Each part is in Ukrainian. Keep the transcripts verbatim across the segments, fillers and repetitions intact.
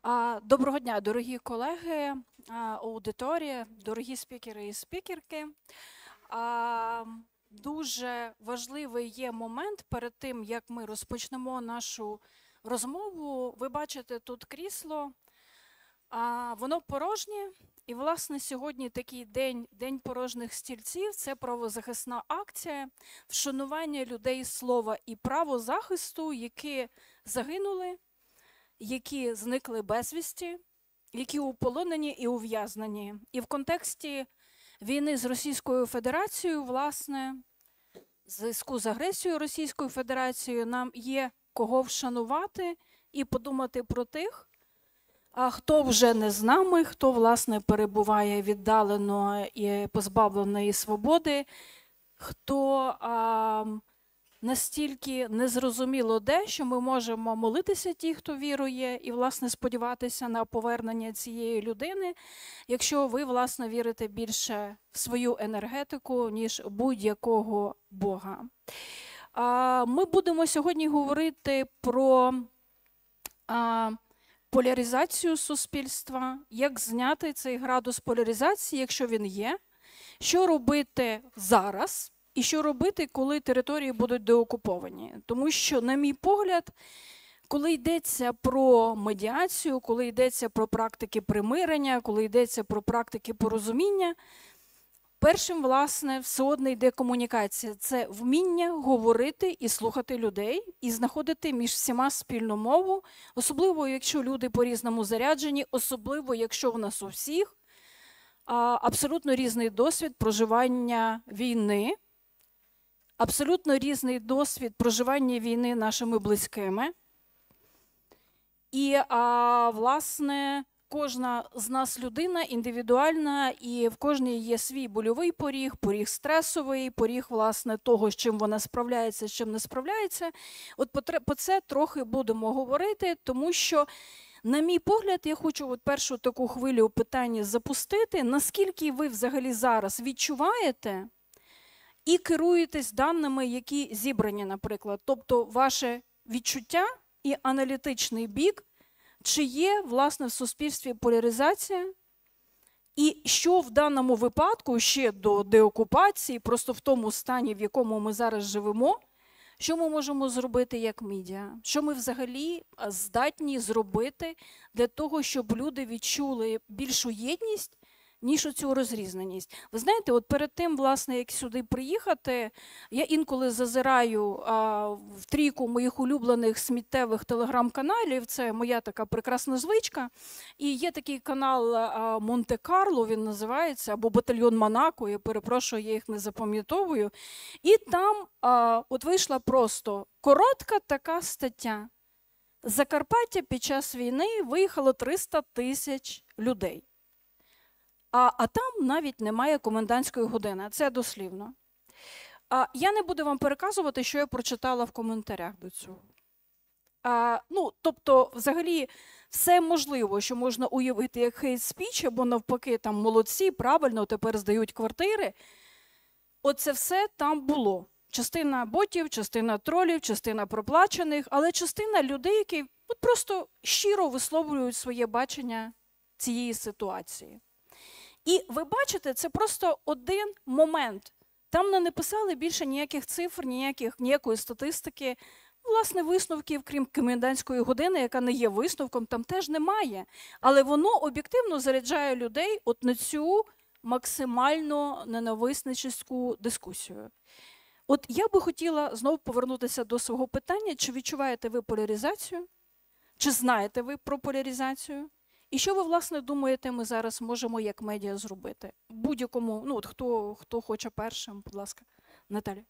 А, Доброго дня, дорогі колеги, а, аудиторія, дорогі спікери і спікерки. А, Дуже важливий є момент перед тим, як ми розпочнемо нашу розмову. Ви бачите тут крісло, а, воно порожнє. І, власне, сьогодні такий день, день порожніх стільців – це правозахисна акція вшанування людей слова і правозахисту, які загинули, які зникли безвісті, які уполонені і ув'язнені. І в контексті війни з Російською Федерацією, власне, в зв'язку з агресією Російської Федерації, нам є кого вшанувати і подумати про тих, а хто вже не з нами, хто, власне, перебуває віддалено і позбавленої свободи, хто а, настільки незрозуміло де, що ми можемо молитися ті, хто вірує, і, власне, сподіватися на повернення цієї людини, якщо ви, власне, вірите більше в свою енергетику, ніж будь-якого Бога. А, ми будемо сьогодні говорити про а, поляризацію суспільства, як зняти цей градус поляризації, якщо він є, що робити зараз і що робити, коли території будуть деокуповані. Тому що, на мій погляд, коли йдеться про медіацію, коли йдеться про практики примирення, коли йдеться про практики порозуміння, першим, власне, все одно йде комунікація. Це вміння говорити і слухати людей, і знаходити між всіма спільну мову, особливо, якщо люди по-різному заряджені, особливо, якщо в нас у всіх абсолютно різний досвід проживання війни, абсолютно різний досвід проживання війни нашими близькими. І, а, власне, кожна з нас людина індивідуальна, і в кожній є свій больовий поріг, поріг стресовий, поріг, власне, того, з чим вона справляється, з чим не справляється. От по це трохи будемо говорити, тому що, на мій погляд, я хочу от першу таку хвилю питання запустити. Наскільки ви взагалі зараз відчуваєте і керуєтесь даними, які зібрані, наприклад, тобто ваше відчуття і аналітичний бік, чи є, власне, в суспільстві поляризація, і що в даному випадку, ще до деокупації, просто в тому стані, в якому ми зараз живемо, що ми можемо зробити як медіа? Що ми взагалі здатні зробити для того, щоб люди відчули більшу єдність, ніж оцю розрізненість? Ви знаєте, от перед тим, власне, як сюди приїхати, я інколи зазираю а, в трійку моїх улюблених сміттєвих телеграм-каналів, це моя така прекрасна звичка, і є такий канал а, Монте-Карло, він називається, або Батальйон Монако, я перепрошую, я їх не запам'ятовую, і там а, от вийшла просто коротка така стаття. З Закарпаття під час війни виїхало триста тисяч людей. А, а там навіть немає комендантської години, це дослівно. А, я не буду вам переказувати, що я прочитала в коментарях до цього. А, ну, тобто, взагалі, все можливо, що можна уявити як хейт-спіч, або навпаки, там молодці, правильно, тепер здають квартири. Оце все там було. Частина ботів, частина тролів, частина проплачених, але частина людей, які от просто щиро висловлюють своє бачення цієї ситуації. І ви бачите, це просто один момент. Там не написали більше ніяких цифр, ніяких, ніякої статистики. Власне, висновків, крім комендантської години, яка не є висновком, там теж немає. Але воно об'єктивно заряджає людей от на цю максимально ненависницьку дискусію. От я би хотіла знову повернутися до свого питання, чи відчуваєте ви поляризацію? Чи знаєте ви про поляризацію? І що ви, власне, думаєте, ми зараз можемо як медіа зробити? Будь-якому, ну от хто, хто хоче першим, будь ласка, Наталя.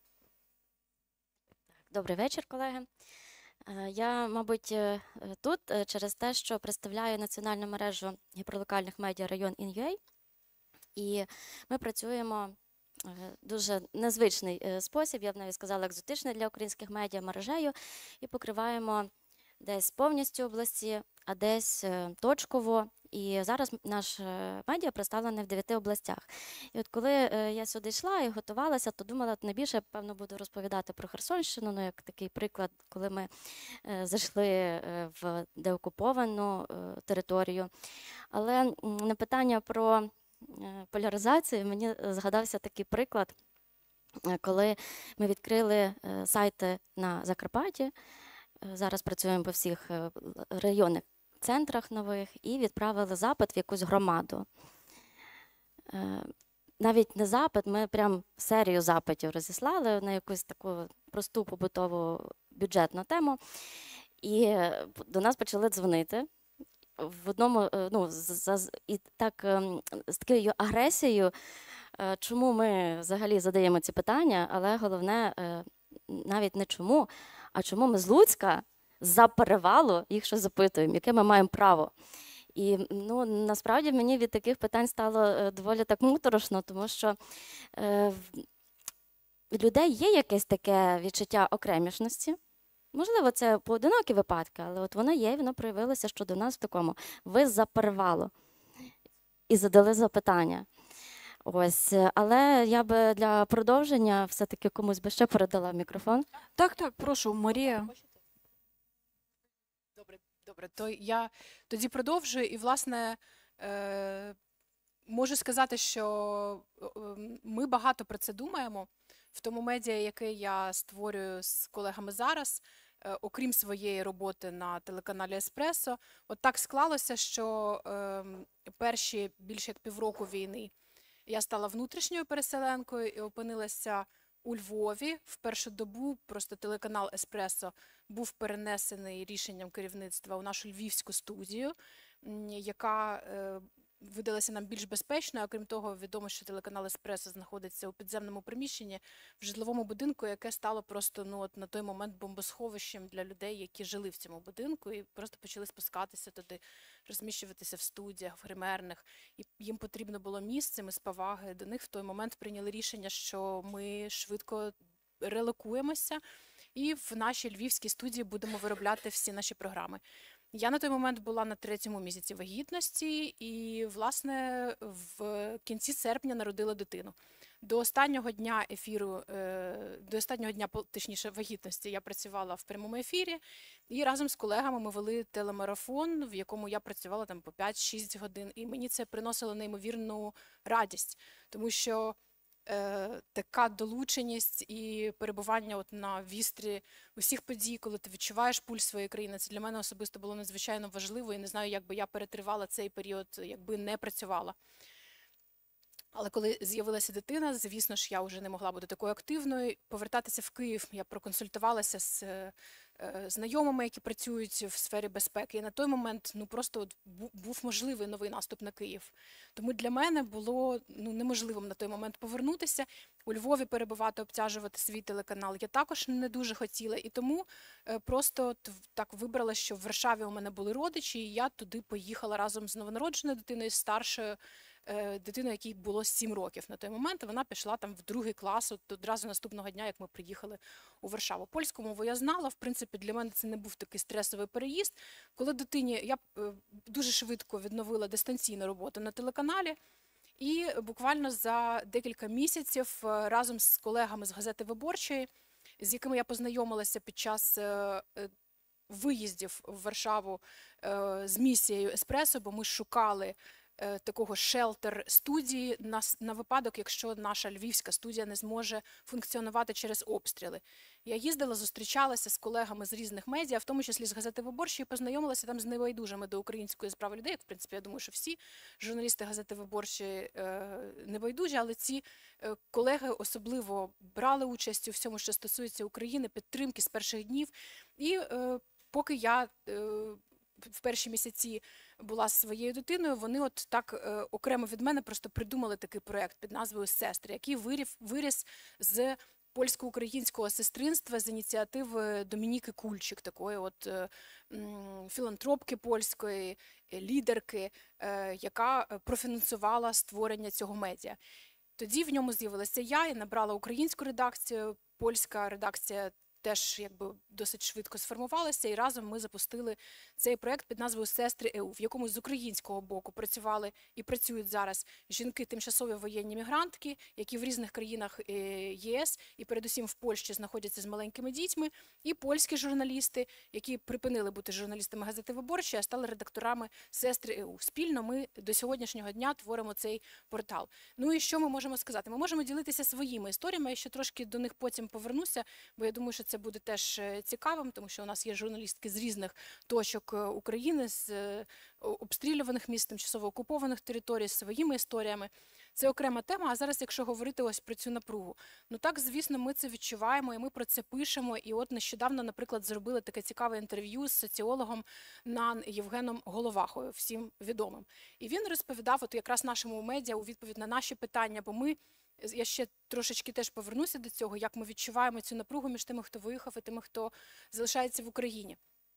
Добрий вечір, колеги. Я, мабуть, тут через те, що представляю національну мережу гіперлокальних медіа район ін.ю.ей, і ми працюємо дуже незвичний спосіб, я б навіть сказала екзотичний для українських медіа, мережею, і покриваємо десь повністю області, а десь е, точково. І зараз наш е, медіа представлений в дев'яти областях. І от коли е, я сюди йшла і готувалася, то думала, найбільше, певно, буду розповідати про Херсонщину, ну, як такий приклад, коли ми е, зайшли е, в деокуповану е, територію. Але м, на питання про е, поляризацію мені згадався такий приклад, е, коли ми відкрили е, сайти на Закарпатті. Е, Зараз працюємо по всіх е, районних центрах нових і відправили запит в якусь громаду. Е, Навіть не запит, ми прям серію запитів розіслали на якусь таку просту побутову бюджетну тему. І е, до нас почали дзвонити. В одному, е, ну, з- з- і так, ем, з такою агресією, е, чому ми взагалі задаємо ці питання, але головне е, навіть не чому, а чому ми з Луцька за перевалу їх щось запитуємо, яке ми маємо право. І ну, насправді мені від таких питань стало е, доволі так моторошно, тому що е, в в людей є якесь таке відчуття окремішності. Можливо, це поодинокі випадки, але от воно є, і воно проявилося, що до нас в такому ви за перевалу і задали запитання. Ось, е, але я би для продовження все-таки комусь би ще передала мікрофон. Так, так, прошу, Марія. Добре, добре. То я тоді продовжую. І, власне, е, можу сказати, що е, ми багато про це думаємо. В тому медіа, яке я створюю з колегами зараз, е, окрім своєї роботи на телеканалі Еспресо, от так склалося, що е, перші більше як півроку війни я стала внутрішньою переселенкою і опинилася у Львові. В першу добу просто телеканал Еспресо був перенесений рішенням керівництва у нашу львівську студію, м, яка е, видалася нам більш безпечною. Окрім того, відомо, що телеканал Еспресо знаходиться у підземному приміщенні в житловому будинку, яке стало просто ну, от на той момент бомбосховищем для людей, які жили в цьому будинку, і просто почали спускатися туди, розміщуватися в студіях, в гримерних. І їм потрібно було місце, ми з поваги до них в той момент прийняли рішення, що ми швидко релокуємося і в нашій львівській студії будемо виробляти всі наші програми. Я на той момент була на третьому місяці вагітності і, власне, в кінці серпня народила дитину. До останнього дня ефіру, е, до останнього дня, по- точніше, вагітності я працювала в прямому ефірі, і разом з колегами ми вели телемарафон, в якому я працювала там по п'ять-шість годин, і мені це приносило неймовірну радість, тому що е, така долученість і перебування от на вістрі усіх подій, коли ти відчуваєш пульс своєї країни, це для мене особисто було надзвичайно важливо, і не знаю, як би я перетривала цей період, якби не працювала. Але коли з'явилася дитина, звісно ж, я вже не могла бути такою активною. Повертатися в Київ я проконсультувалася з е, е, знайомими, які працюють в сфері безпеки. І на той момент ну просто от бу- був можливий новий наступ на Київ. Тому для мене було ну неможливим на той момент повернутися. У Львові перебувати, обтяжувати свій телеканал я також не дуже хотіла. І тому е, просто от в- так вибрала, що в Варшаві у мене були родичі, і я туди поїхала разом з новонародженою дитиною, з старшою е, дитиною, якій було сім років на той момент. Вона пішла там в другий клас, от одразу наступного дня, як ми приїхали у Варшаву. Польську мову я знала, в принципі, для мене це не був такий стресовий переїзд. Коли дитині, я е, дуже швидко відновила дистанційну роботу на телеканалі, і буквально за декілька місяців е, разом з колегами з газети «Виборчої», з якими я познайомилася під час е, е, виїздів в Варшаву е, з місією Еспресо, бо ми шукали е, такого шелтер-студії на, с- на випадок, якщо наша львівська студія не зможе функціонувати через обстріли. Я їздила, зустрічалася з колегами з різних медіа, в тому числі з газети «Виборчої», познайомилася там з небайдужими до української справи людей. Як, в принципі, я думаю, що всі журналісти газети «Виборчої» е, небайдужі, але ці е, колеги особливо брали участь у всьому, що стосується України, підтримки з перших днів. І е, поки я е, в перші місяці була з своєю дитиною, вони от так е, окремо від мене просто придумали такий проект під назвою «Сестри», який вирів, виріс з польсько-українського сестринства з ініціативи Домініки Кульчик, такої от е, м, філантропки польської, е, лідерки, е, яка е, профінансувала створення цього медіа. Тоді в ньому з'явилася я і набрала українську редакцію, польська редакція теж якби досить швидко сформувалася, і разом ми запустили цей проект під назвою «Сестри ЕУ», в якому з українського боку працювали і працюють зараз жінки тимчасові воєнні мігрантки, які в різних країнах е, ЄС і передусім в Польщі знаходяться з маленькими дітьми, і польські журналісти, які припинили бути журналістами газети «Виборчі», а стали редакторами «Сестри ЕУ». Спільно ми до сьогоднішнього дня творимо цей портал. Ну і що ми можемо сказати? Ми можемо ділитися своїми історіями, я ще трошки до них потім повернуся, бо я думаю, що це буде теж е, цікавим, тому що у нас є журналістки з різних точок е, України, з е, обстрілюваних міст, тимчасово окупованих територій, з своїми історіями. Це окрема тема, а зараз, якщо говорити ось про цю напругу, ну так, звісно, ми це відчуваємо, і ми про це пишемо, і от нещодавно, наприклад, зробили таке цікаве інтерв'ю з соціологом НАН Євгеном Головахою, всім відомим. І він розповідав от якраз нашому медіа у відповідь на наші питання, бо ми, я ще трошечки теж повернуся до цього, як ми відчуваємо цю напругу між тими, хто виїхав, і тими, хто залишається в Україні.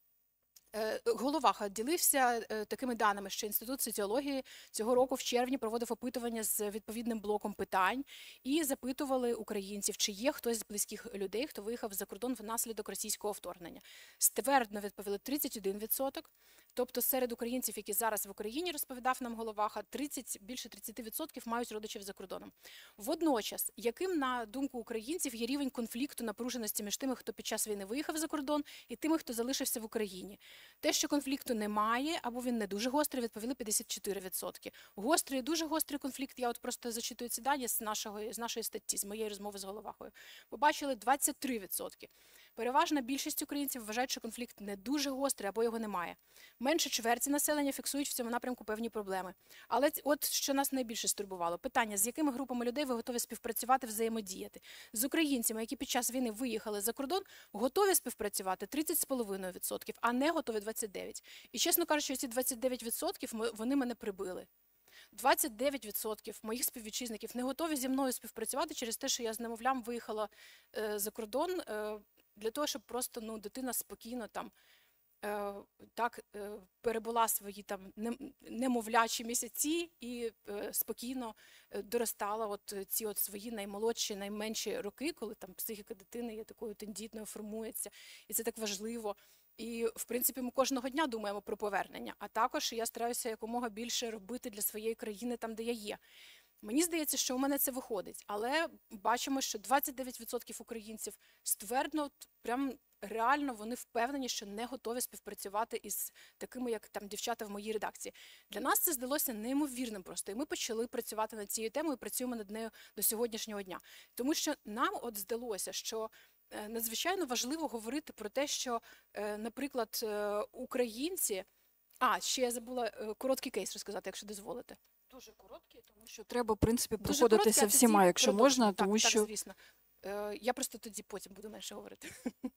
Головаха ділився такими даними, що Інститут соціології цього року в червні проводив опитування з відповідним блоком питань і запитували українців, чи є хтось з близьких людей, хто виїхав за кордон внаслідок російського вторгнення. Ствердно відповіли тридцять один відсоток. Тобто серед українців, які зараз в Україні, розповідав нам Головаха, тридцять, більше тридцять відсотків мають родичів за кордоном. Водночас, яким, на думку українців, є рівень конфлікту, напруженості між тими, хто під час війни виїхав за кордон, і тими, хто залишився в Україні? Те, що конфлікту немає, або він не дуже гострий, відповіли п'ятдесят чотири відсотки. Гострий, дуже гострий конфлікт, я от просто зачитую ці дані з, нашого, з нашої статті, з моєї розмови з Головахою. Побачили двадцять три відсотки. Переважна більшість українців вважають, що конфлікт не дуже гострий або його немає. Менше чверті населення фіксують в цьому напрямку певні проблеми. Але от що нас найбільше стурбувало. Питання, з якими групами людей ви готові співпрацювати, взаємодіяти? З українцями, які під час війни виїхали за кордон, готові співпрацювати тридцять з половиною відсотків, а не готові двадцять дев'ять відсотків. І, чесно кажучи, ці двадцять дев'ять відсотків вони мене прибили. двадцять дев'ять відсотків моїх співвітчизників не готові зі мною співпрацювати через те, що я з немовлям виїхала е, за кордон, е, для того, щоб просто ну, дитина спокійно там е, так е, перебула свої там немовлячі місяці і е, спокійно е, доростала от ці от свої наймолодші, найменші роки, коли там психіка дитини є такою тендітною, формується, і це так важливо. І, в принципі, ми кожного дня думаємо про повернення, а також я стараюся якомога більше робити для своєї країни там, де я є. Мені здається, що у мене це виходить, але бачимо, що двадцять дев'ять відсотків українців ствердно, прям реально вони впевнені, що не готові співпрацювати із такими, як там дівчата в моїй редакції. Для нас це здалося неймовірним просто, і ми почали працювати над цією темою і працюємо над нею до сьогоднішнього дня. Тому що нам от здалося, що надзвичайно важливо говорити про те, що, наприклад, українці... А, ще я забула короткий кейс розказати, якщо дозволите. Дуже короткий, тому що треба, в принципі, Дуже проходитися короткий, а всіма, тоді якщо продовжимо. можна, Так, тому так, що... звісно. Е, я просто тоді потім буду менше говорити.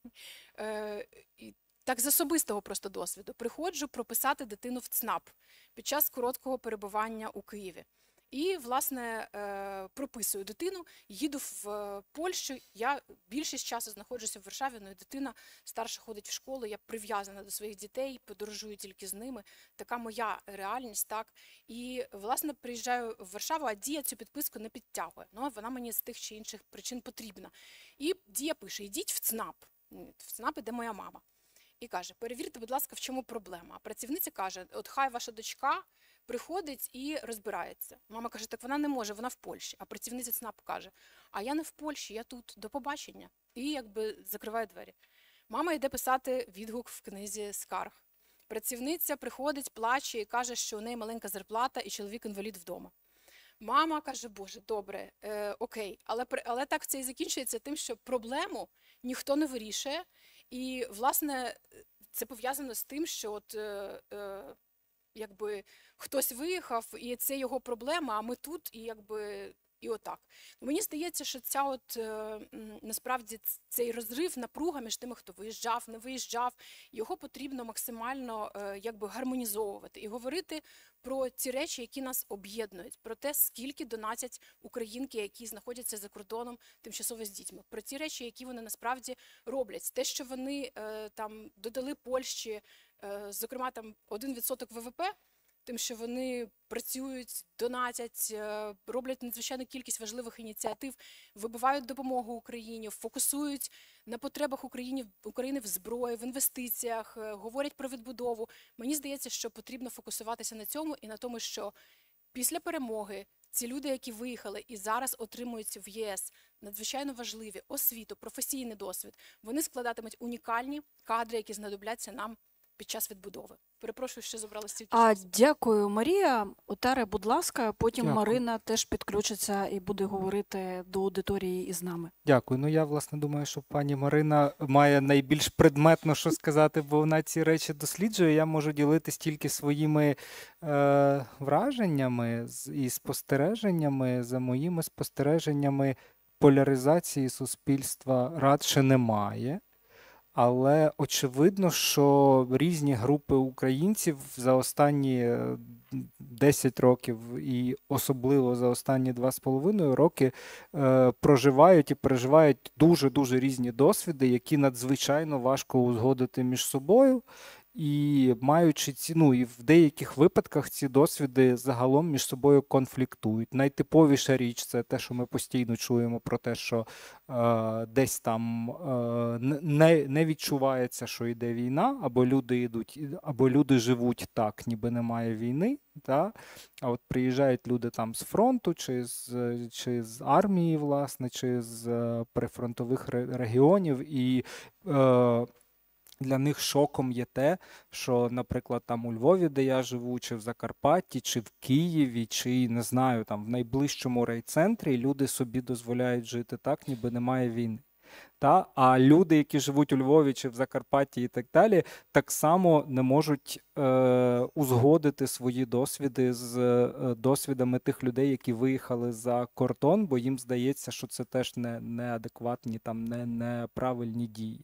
е, і так, з особистого просто досвіду. Приходжу прописати дитину в ЦНАП під час короткого перебування у Києві. І, власне, е, прописую дитину, їду в Польщу, я більшість часу знаходжуся в Варшаві, ну і дитина старша ходить в школу, я прив'язана до своїх дітей, подорожую тільки з ними, така моя реальність, так. І, власне, приїжджаю в Варшаву, а Дія цю підписку не підтягує, ну, вона мені з тих чи інших причин потрібна. І Дія пише, йдіть в ЦНАП, в ЦНАП іде моя мама. І каже, перевірте, будь ласка, в чому проблема. А працівниця каже, от хай ваша дочка приходить і розбирається. Мама каже, так вона не може, вона в Польщі. А працівниця ЦНАП каже, а я не в Польщі, я тут, до побачення. І якби закриває двері. Мама йде писати відгук в книзі скарг. Працівниця приходить, плаче і каже, що у неї маленька зарплата і чоловік-інвалід вдома. Мама каже, боже, добре, е, окей, але, але так це і закінчується тим, що проблему ніхто не вирішує. І, власне, це пов'язано з тим, що от, е, е, якби хтось виїхав, і це його проблема, а ми тут, і якби і отак. Мені здається, що ця от е, насправді цей розрив, напруга між тими, хто виїжджав, не виїжджав, його потрібно максимально е, якби гармонізовувати і говорити про ті речі, які нас об'єднують, про те, скільки донатять українки, які знаходяться за кордоном тимчасово з дітьми, про ті речі, які вони насправді роблять, те, що вони е, там додали Польщі, е, зокрема там один відсоток ВВП. тим, що вони працюють, донатять, е, роблять надзвичайну кількість важливих ініціатив, вибивають допомогу Україні, фокусують на потребах України, України в зброї, в інвестиціях, е, говорять про відбудову. Мені здається, що потрібно фокусуватися на цьому і на тому, що після перемоги ці люди, які виїхали і зараз отримують в ЄС надзвичайно важливі освіту, професійний досвід, вони складатимуть унікальні кадри, які знадобляться нам під час відбудови. Перепрошую, що забрала стільки А, часу. дякую, Марія. Отаре, будь ласка, потім Дякую. Марина теж підключиться і буде говорити до аудиторії із нами. Дякую. Ну я власне думаю, що пані Марина має найбільш предметно що сказати, бо вона ці речі досліджує. Я можу ділитись тільки своїми е, враженнями з- і спостереженнями. За моїми спостереженнями, поляризації суспільства радше немає. Але очевидно, що різні групи українців за останні е, десять років і особливо за останні два з половиною роки е, проживають і переживають дуже-дуже різні досвіди, які надзвичайно важко узгодити між собою. І маючи ці, ну і в деяких випадках ці досвіди загалом між собою конфліктують. Найтиповіша річ це те, що ми постійно чуємо про те, що е, десь там е, не, не відчувається, що йде війна, або люди йдуть, або люди живуть так, ніби немає війни. Та? А от приїжджають люди там з фронту, чи з, чи з армії, власне, чи з е, прифронтових ре- регіонів, і е, для них шоком є те, що, наприклад, там у Львові, де я живу, чи в Закарпатті, чи в Києві, чи, не знаю, там в найближчому райцентрі люди собі дозволяють жити так, ніби немає війни. Та? А люди, які живуть у Львові чи в Закарпатті і так далі, так само не можуть е, узгодити свої досвіди з е, досвідами тих людей, які виїхали за кордон, бо їм здається, що це теж не, неадекватні, там, не, неправильні дії.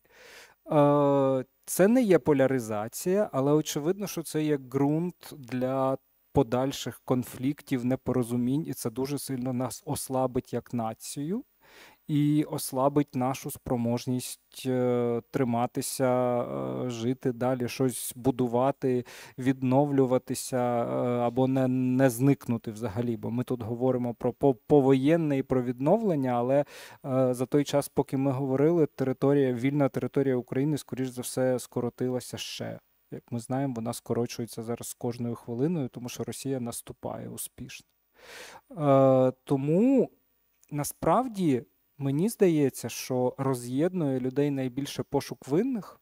Е, Це не є поляризація, але очевидно, що це є ґрунт для подальших конфліктів, непорозумінь, і це дуже сильно нас ослабить як націю і ослабить нашу спроможність е, триматися, е, жити далі, щось будувати, відновлюватися е, або не, не зникнути взагалі. Бо ми тут говоримо про по- повоєнне і про відновлення, але е, за той час, поки ми говорили, територія, вільна територія України, скоріш за все, скоротилася ще. Як ми знаємо, вона скорочується зараз з кожною хвилиною, тому що Росія наступає успішно. Е, тому насправді мені здається, що роз'єднує людей найбільше пошук винних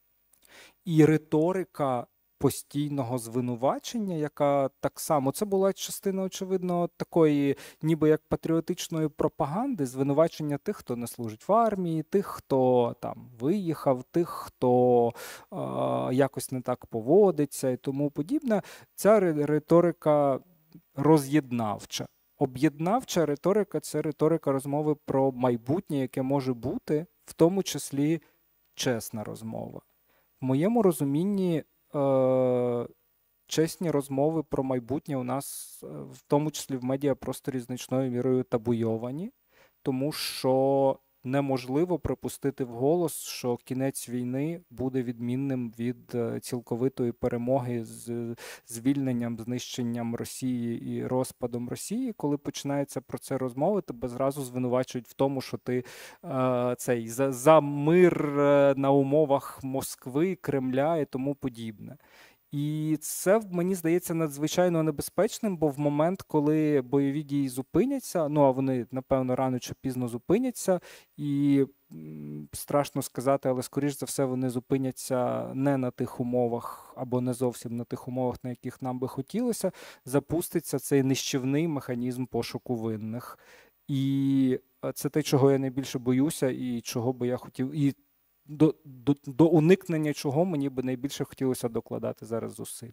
і риторика постійного звинувачення, яка так само, це була частина, очевидно, такої ніби як патріотичної пропаганди, звинувачення тих, хто не служить в армії, тих, хто там виїхав, тих, хто е, якось не так поводиться і тому подібне. Ця ри- риторика роз'єднавча. Об'єднавча риторика – це риторика розмови про майбутнє, яке може бути, в тому числі чесна розмова. В моєму розумінні е, чесні розмови про майбутнє у нас, е, в тому числі в медіапросторі, значною мірою табуйовані, тому що неможливо припустити вголос, що кінець війни буде відмінним від е, цілковитої перемоги з звільненням, знищенням Росії і розпадом Росії. Коли починається про це розмови, тебе зразу звинувачують в тому, що ти е, цей за, за мир е, на умовах Москви, Кремля і тому подібне. І це, мені здається, надзвичайно небезпечним, бо в момент, коли бойові дії зупиняться, ну а вони, напевно, рано чи пізно зупиняться, і м, страшно сказати, але скоріш за все вони зупиняться не на тих умовах або не зовсім на тих умовах, на яких нам би хотілося, запуститься цей нищівний механізм пошуку винних. І е, це те, чого я найбільше боюся, і чого би я хотів, і до, до, до уникнення чого мені би найбільше хотілося докладати зараз зусиль.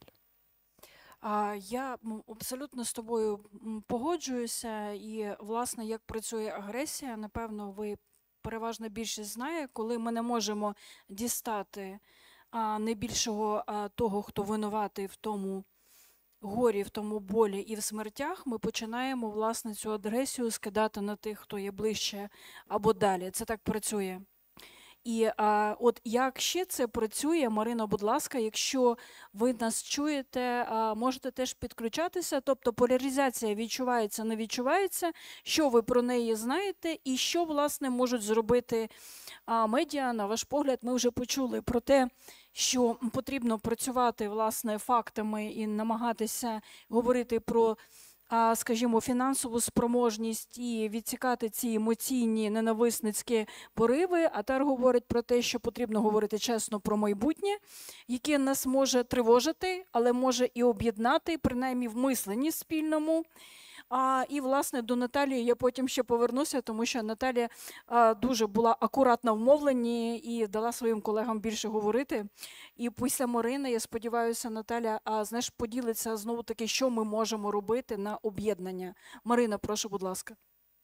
А, Я м, абсолютно з тобою м, погоджуюся. І, власне, як працює агресія, напевно, ви переважна більшість знає, коли ми не можемо дістати а, найбільшого а, того, хто винуватий в тому горі, в тому болі і в смертях, ми починаємо, власне, цю агресію скидати на тих, хто є ближче або далі. Це так працює. І а, от як ще це працює, Марино, будь ласка, якщо ви нас чуєте, а, можете теж підключатися. Тобто поляризація відчувається, не відчувається, що ви про неї знаєте, і що, власне, можуть зробити а, медіа, на ваш погляд. Ми вже почули про те, що потрібно працювати, власне, фактами і намагатися говорити про, а, скажімо, фінансову спроможність і відсікати ці емоційні ненависницькі пориви. А Тар говорить про те, що потрібно говорити чесно про майбутнє, яке нас може тривожити, але може і об'єднати, принаймні в мисленні спільному. А, і, власне, до Наталії я потім ще повернуся, тому що Наталія а, дуже була акуратна в мовленні і дала своїм колегам більше говорити. І після Марини, я сподіваюся, Наталя, а, знаєш, поділиться знову-таки, що ми можемо робити на об'єднання. Марина, прошу, будь ласка.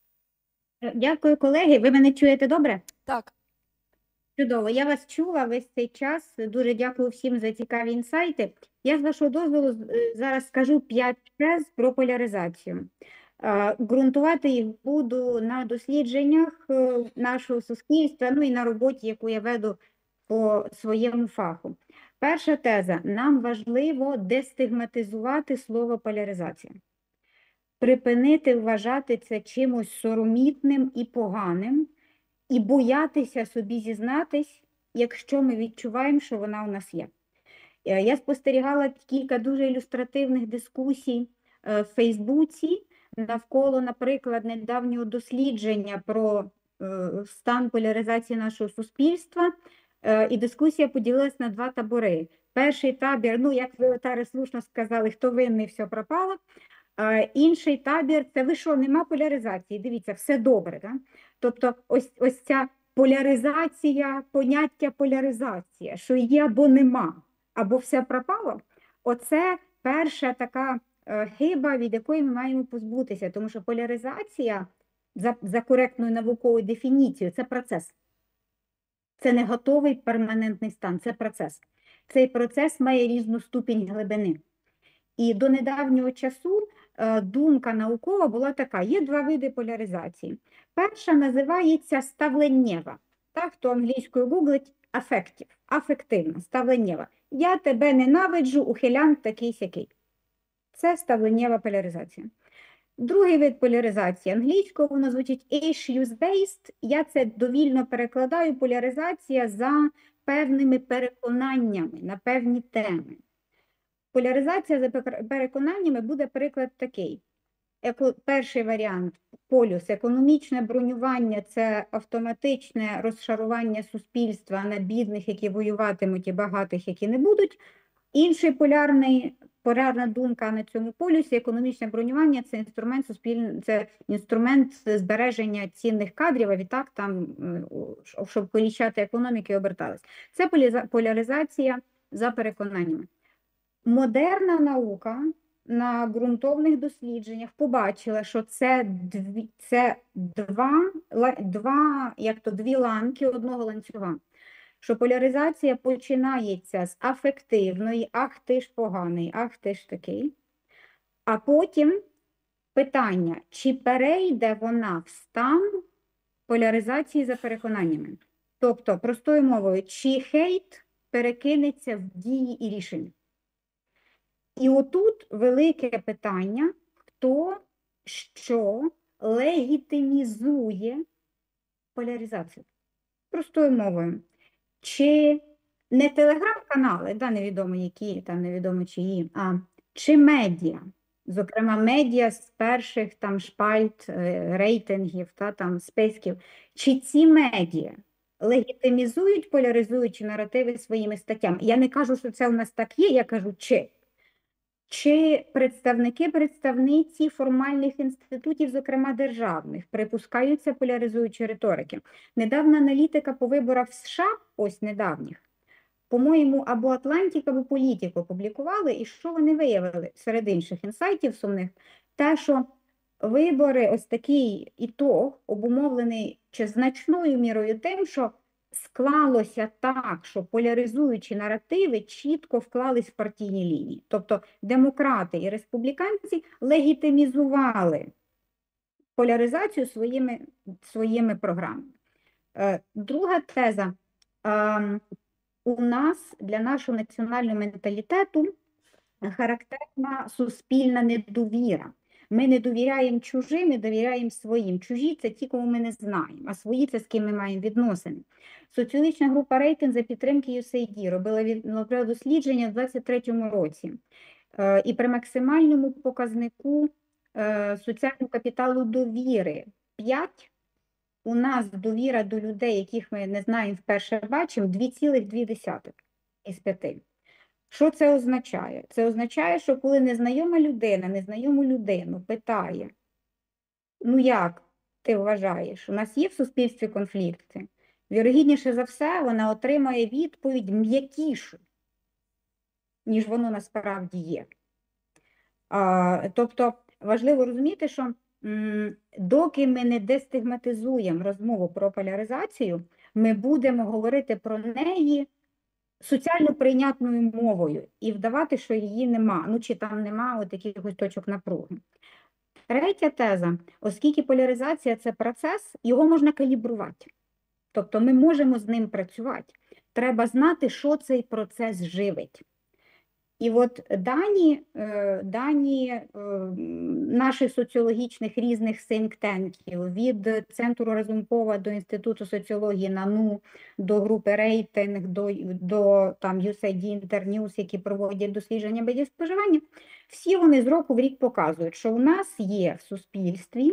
Дякую, колеги. Ви мене чуєте добре? Так. Чудово. Я вас чула весь цей час. Дуже дякую всім за цікаві інсайти. Я, з вашого дозволу, з- е, зараз скажу п'ять тез про поляризацію. Е, Ґрунтувати їх буду на дослідженнях е, нашого суспільства, ну і на роботі, яку я веду по своєму фаху. Перша теза. Нам важливо дестигматизувати слово поляризація. Припинити вважати це чимось соромітним і поганим, і боятися собі зізнатись, якщо ми відчуваємо, що вона у нас є. Е, Я спостерігала кілька дуже ілюстративних дискусій е, в Фейсбуці навколо, наприклад, недавнього дослідження про е, стан поляризації нашого суспільства. Е, І дискусія поділилась на два табори. Перший табір, ну, як ви, Таре, слушно сказали, хто винний, все пропало. Е, Інший табір – це ви що, нема поляризації, дивіться, все добре. Да? Тобто ось, ось ця поляризація, поняття поляризація, що є або нема, або все пропало, оце перша така е, хиба, від якої ми маємо позбутися, тому що поляризація, за, за коректною науковою дефініцією, це процес. Це не готовий перманентний стан, це процес. Цей процес має різну ступінь глибини. І до недавнього часу е, думка наукова була така: є два види поляризації. Перша називається ставленнєва. Так, хто англійською гуглить affective, афективна, ставленнєва. Я тебе ненавиджу, ухилян такий-сякий. Це ставленнєва поляризація. Другий вид поляризації англійською, воно звучить issues-based. Я це довільно перекладаю: поляризація за певними переконаннями на певні теми. Поляризація за переконаннями буде приклад такий. Еко, перший варіант – полюс. Економічне бронювання – це автоматичне розшарування суспільства на бідних, які воюватимуть, і багатих, які не будуть. Інший полярний, полярна думка на цьому полюсі – економічне бронювання – це інструмент, суспіль... це інструмент збереження цінних кадрів, а відтак там, щоб полічати економіки, обертались. Це поляризація за переконаннями. Модерна наука на ґрунтовних дослідженнях побачила, що це, дві, це два, два, як то, дві ланки одного ланцюга. Що поляризація починається з афективної, ах ти ж поганий, ах ти ж такий. А потім питання, чи перейде вона в стан поляризації за переконаннями. Тобто, простою мовою, чи хейт перекинеться в дії і рішення. І отут велике питання, хто що легітимізує поляризацію. Простою мовою. Чи не телеграм-канали, да, невідомо які, там невідомо чиї, а чи медіа, зокрема медіа з перших там шпальт, рейтингів, та, там, списків, чи ці медіа легітимізують поляризуючі наративи своїми статтями? Я не кажу, що це у нас так є, я кажу чи. Чи представники, представниці формальних інститутів, зокрема державних, припускаються поляризуючі риторики? Недавна аналітика по виборах в США, ось недавніх, по-моєму, або Атлантик, або Політико публікували, і що вони виявили серед інших інсайтів сумних? Те, що вибори, ось такий ітог, обумовлений чи значною мірою тим, що склалося так, що поляризуючі наративи чітко вклались в партійні лінії. Тобто демократи і республіканці легітимізували поляризацію своїми, своїми програмами. Друга теза ем, у нас для нашого національного менталітету характерна суспільна недовіра. Ми не довіряємо чужим, ми довіряємо своїм. Чужі – це ті, кого ми не знаємо, а свої – це з ким ми маємо відносини. Соціологічна група «Рейтинг» за підтримки ю ес ей ай ді робила, від, робила дослідження в двадцять третьому році. Е, і при максимальному показнику е, соціального капіталу довіри п'ять, у нас довіра до людей, яких ми не знаємо, вперше бачимо, два цілих дві десятих із п'яти. Що це означає? Це означає, що коли незнайома людина, незнайому людину питає, ну як ти вважаєш, у нас є в суспільстві конфлікти? Вірогідніше за все, вона отримає відповідь м'якішу, ніж воно насправді є. А, тобто важливо розуміти, що м, доки ми не дестигматизуємо розмову про поляризацію, ми будемо говорити про неї соціально прийнятною мовою і вдавати, що її нема, ну чи там нема от якихось точок напруги. Третя теза, оскільки поляризація – це процес, його можна калібрувати. Тобто ми можемо з ним працювати. Треба знати, що цей процес живить. І от дані, е, дані е, наших соціологічних різних think-танків, від Центру Разумкова до Інституту соціології НАНУ, до групи «Рейтинг», до, до там, ю ес ей ай ді Internews, які проводять дослідження медіаспоживання, всі вони з року в рік показують, що у нас є в суспільстві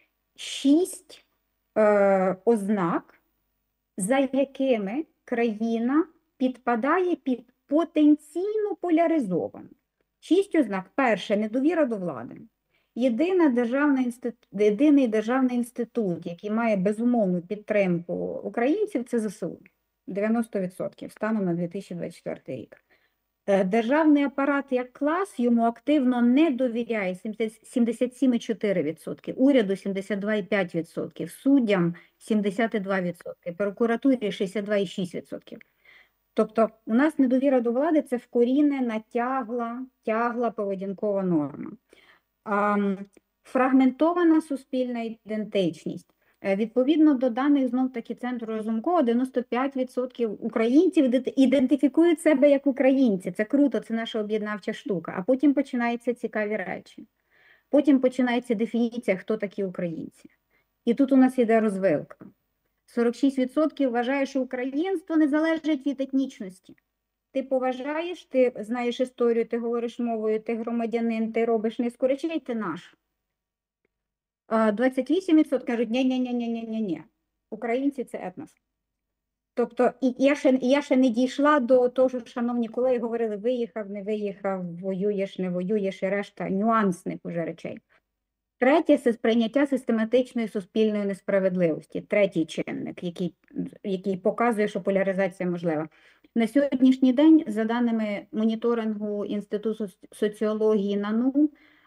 шість е, ознак, за якими країна підпадає під потенційно поляризовано. Шість ознак. Перше – недовіра до влади. Єдина державна інститут, єдиний державний інститут, який має безумовну підтримку українців – це зе се у. дев'яносто відсотків станом на дві тисячі двадцять четвертий рік. Державний апарат як клас йому активно не довіряє – сімдесят сім цілих чотири десятих відсотка, уряду – сімдесят два цілих п'ять десятих відсотка, суддям – сімдесят два відсотки, прокуратурі – шістдесят два цілих шість десятих відсотка. Тобто у нас недовіра до влади – це вкорінена, тягла, тягла поведінкова норма. А, фрагментована суспільна ідентичність. Відповідно до даних, знов-таки, Центру Разумкова, дев'яносто п'ять відсотків українців ідентифікують себе як українці. Це круто, це наша об'єднавча штука. А потім починаються цікаві речі. Потім починається дефініція, хто такі українці. І тут у нас іде розвилка. сорок шість відсотків вважає, що українство не залежить від етнічності. Ти поважаєш, ти знаєш історію, ти говориш мовою, ти громадянин, ти робиш низку речей, ти наш. двадцять вісім відсотків кажуть, ні-ні-ні-ні-ні-ні, українці – це етнос. Тобто, і я ще, я ще не дійшла до того, що шановні колеги говорили, виїхав, не виїхав, воюєш, не воюєш і решта нюансних уже речей. Третє – це сприйняття систематичної суспільної несправедливості. Третій чинник, який, який показує, що поляризація можлива. На сьогоднішній день, за даними моніторингу Інституту соціології НАНУ,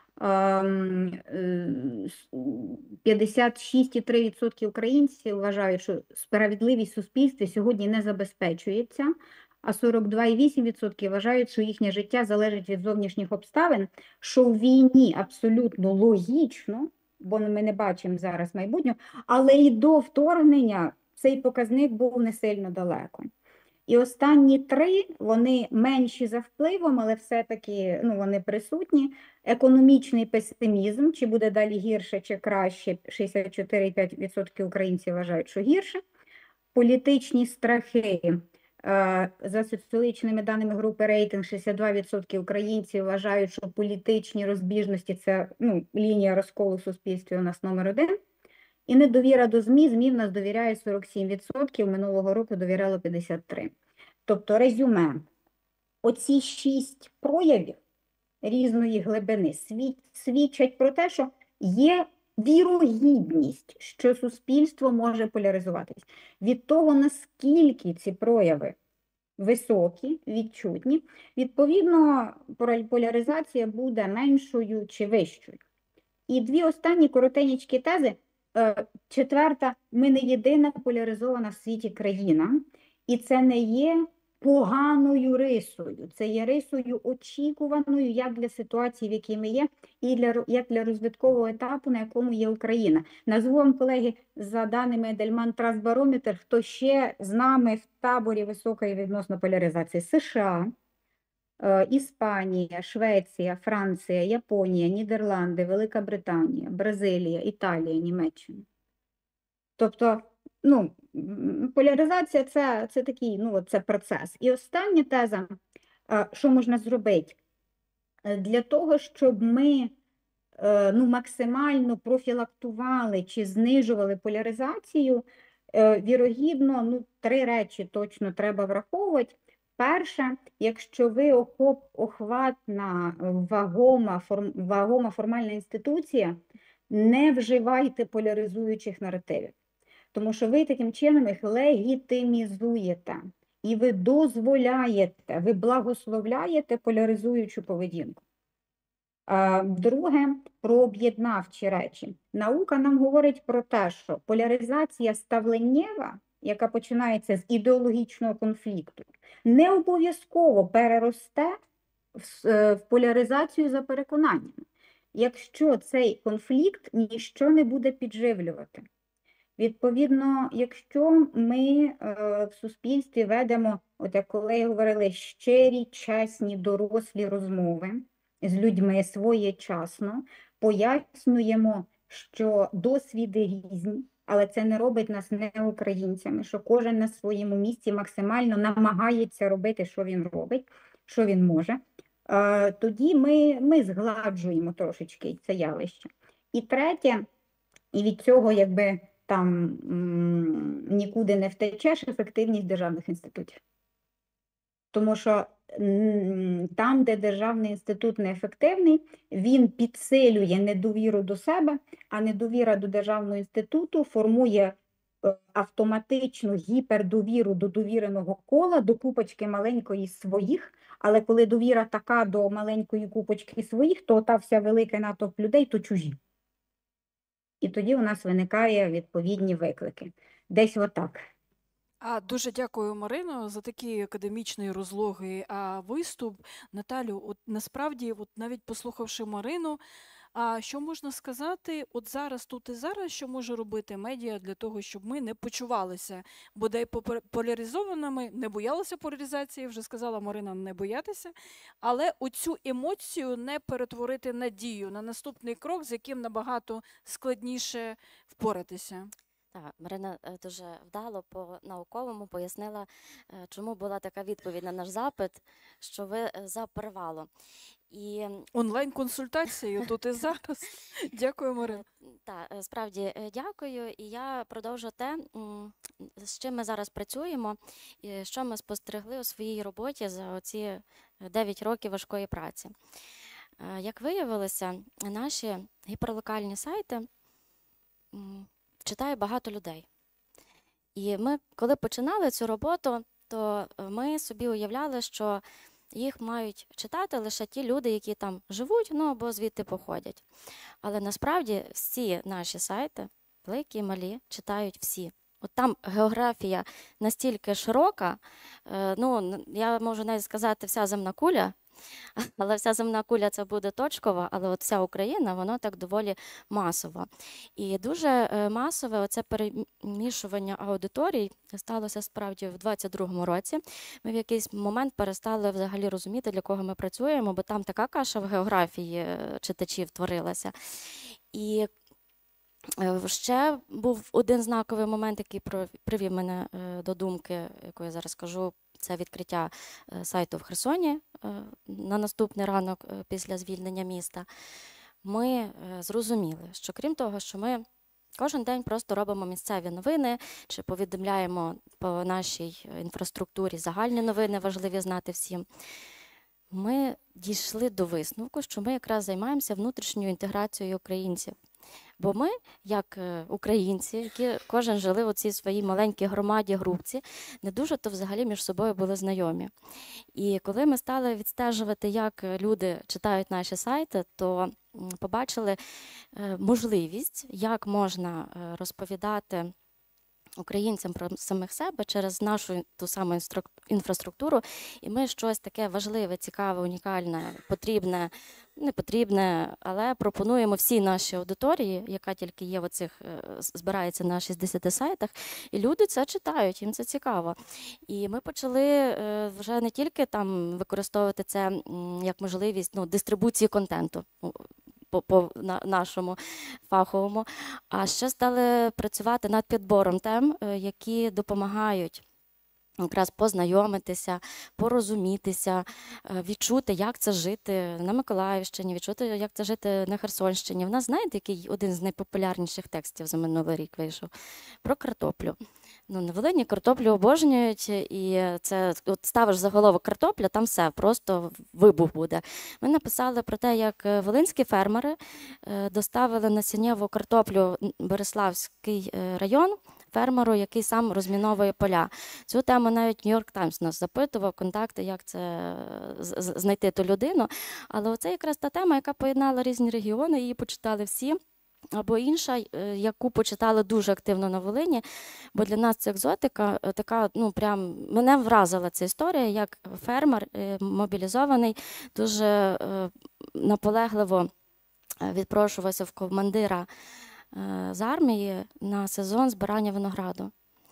п'ятдесят шість цілих три десятих відсотка українців вважають, що справедливість в суспільстві сьогодні не забезпечується, а сорок два цілих вісім десятих відсотка вважають, що їхнє життя залежить від зовнішніх обставин, що в війні абсолютно логічно, бо ми не бачимо зараз майбутнього, але і до вторгнення цей показник був не сильно далеко. І останні три, вони менші за впливом, але все-таки ну, вони присутні. Економічний песимізм, чи буде далі гірше, чи краще, шістдесят чотири цілих п'ять десятих відсотка українців вважають, що гірше. Політичні страхи. За соціологічними даними групи «Рейтинг», шістдесят два відсотки українців вважають, що політичні розбіжності – це ну, лінія розколу в суспільстві у нас номер один. І недовіра до ЗМІ, ЗМІ в нас довіряє сорок сім відсотків, минулого року довіряло п'ятдесят три відсотки. Тобто резюме. Оці шість проявів різної глибини свідчать про те, що є вірогідність, що суспільство може поляризуватись. Від того, наскільки ці прояви високі, відчутні, відповідно, поляризація буде меншою чи вищою. І дві останні коротенькі тези. Четверта, ми не єдина поляризована в світі країна, і це не є поганою рисою. Це є рисою очікуваною як для ситуації, в якій ми є, і для, ро- як для розвиткового етапу, на якому є Україна. Назву вам, колеги, за даними Дельман Trust Barometer, хто ще з нами в таборі високої відносно поляризації. США, е, Іспанія, Швеція, Франція, Японія, Нідерланди, Велика Британія, Бразилія, Італія, Німеччина. Тобто, ну, м, поляризація це, це такий, ну, от це процес. І остання теза, е, що можна зробити? Е, Для того, щоб ми е, ну, максимально профілактували чи знижували поляризацію, е, вірогідно, ну, три речі точно треба враховувати. Перше, якщо ви охоп, охватна, вагома, форм, вагома формальна інституція, не вживайте поляризуючих наративів. Тому що ви таким чином їх легітимізуєте. І ви дозволяєте, ви благословляєте поляризуючу поведінку. А, Друге, про об'єднавчі речі. Наука нам говорить про те, що поляризація ставленнєва, яка починається з ідеологічного конфлікту, не обов'язково переросте в, с- е, в поляризацію за переконаннями, якщо цей конфлікт ніщо не буде підживлювати. Відповідно, якщо ми е, в суспільстві ведемо, от як колеги говорили, щирі, чесні, дорослі розмови з людьми своєчасно, пояснюємо, що досвіди різні, але це не робить нас не українцями, що кожен на своєму місці максимально намагається робити, що він робить, що він може, е, тоді ми, ми згладжуємо трошечки це явище. І третє, і від цього якби там м, нікуди не втечеш, ефективність державних інститутів. Тому що м, там, де державний інститут неефективний, він підсилює недовіру до себе, а недовіра до державного інституту формує е, автоматичну гіпердовіру до довіреного кола, до купочки маленької своїх, але коли довіра така до маленької купочки своїх, то та вся велика натовп людей, то чужі. І тоді у нас виникає відповідні виклики. Десь отак. А дуже дякую, Марино, за такий академічний розлогий а, виступ. Наталю, от насправді, от навіть послухавши Марину, а що можна сказати, от зараз, тут і зараз, що може робити медіа для того, щоб ми не почувалися бодай попе- поляризованими, не боялися поляризації, вже сказала Марина, не боятися, але оцю емоцію не перетворити на дію, на наступний крок, з яким набагато складніше впоратися. Так, Марина е, дуже вдало по-науковому пояснила, е, чому була така відповідь на наш запит, що ви е, за перевалу. І м, Онлайн-консультацією тут і зараз. Дякую, Марина. Так, е, справді е, дякую. І я продовжу те, м, з чим ми зараз працюємо, і що ми спостерегли у своїй роботі за ці дев'ять років важкої праці. Е, Як виявилося, наші гіперлокальні сайти м, читає багато людей. І ми, коли починали цю роботу, то е, ми собі уявляли, що їх мають читати лише ті люди, які там живуть, ну або звідти походять. Але насправді всі наші сайти, великі і малі, читають всі. От там географія настільки широка, е, ну, н- я можу навіть сказати, вся земна куля, але вся земна куля це буде точкова, але от вся Україна, воно так доволі масово. І дуже е, масове оце перемішування аудиторій сталося справді в двадцять другому році. Ми в якийсь момент перестали взагалі розуміти, для кого ми працюємо, бо там така каша в географії е, читачів творилася. І Е, ще був один знаковий момент, який про- привів мене е, до думки, яку я зараз скажу. Це відкриття е, сайту в Херсоні е, на наступний ранок е, після звільнення міста. Ми е, зрозуміли, що крім того, що ми кожен день просто робимо місцеві новини чи повідомляємо по нашій е, інфраструктурі загальні новини, важливі знати всім. Ми дійшли до висновку, що ми якраз займаємося внутрішньою інтеграцією українців. Бо ми, як е, українці, які кожен жили у цій своїй маленькій громаді, групці, не дуже то взагалі між собою були знайомі. І коли ми стали відстежувати, як е, люди читають наші сайти, то м, побачили е, можливість, як можна е, розповідати українцям про самих себе через нашу ту саму інстру- інфраструктуру, і ми щось таке важливе, цікаве, унікальне, потрібне, не потрібне, але пропонуємо всій нашій аудиторії, яка тільки є в оцих, е, з- збирається на шістдесяти сайтах, і люди це читають, їм це цікаво. І ми почали е, вже не тільки там використовувати це м, як можливість ну, дистрибуції контенту. ну, По, по на, нашому фаховому, а ще стали працювати над підбором тем, е, які допомагають якраз познайомитися, порозумітися, е, відчути, як це жити на Миколаївщині, відчути, як це жити на Херсонщині. В нас, знаєте, який один з найпопулярніших текстів за минулий рік вийшов? Про картоплю. Ну, на Волині картоплю обожнюють, і це от ставиш заголовок картопля, там все, просто вибух буде. Ми написали про те, як е, волинські фермери е, доставили насіннєву картоплю н- Береславський е, район фермеру, який сам розміновує поля. Цю тему навіть Нью-Йорк Таймс нас запитував, контакти, як це е, з- з- знайти ту людину. Але оце якраз та тема, яка поєднала різні регіони, її почитали всі. Або інша, е, яку почитали дуже активно на Волині, бо для нас це екзотика, е, така, ну прям мене вразила ця історія, як фермер е, мобілізований, дуже е, наполегливо е, відпрошувався в командира е, з армії на сезон збирання винограду.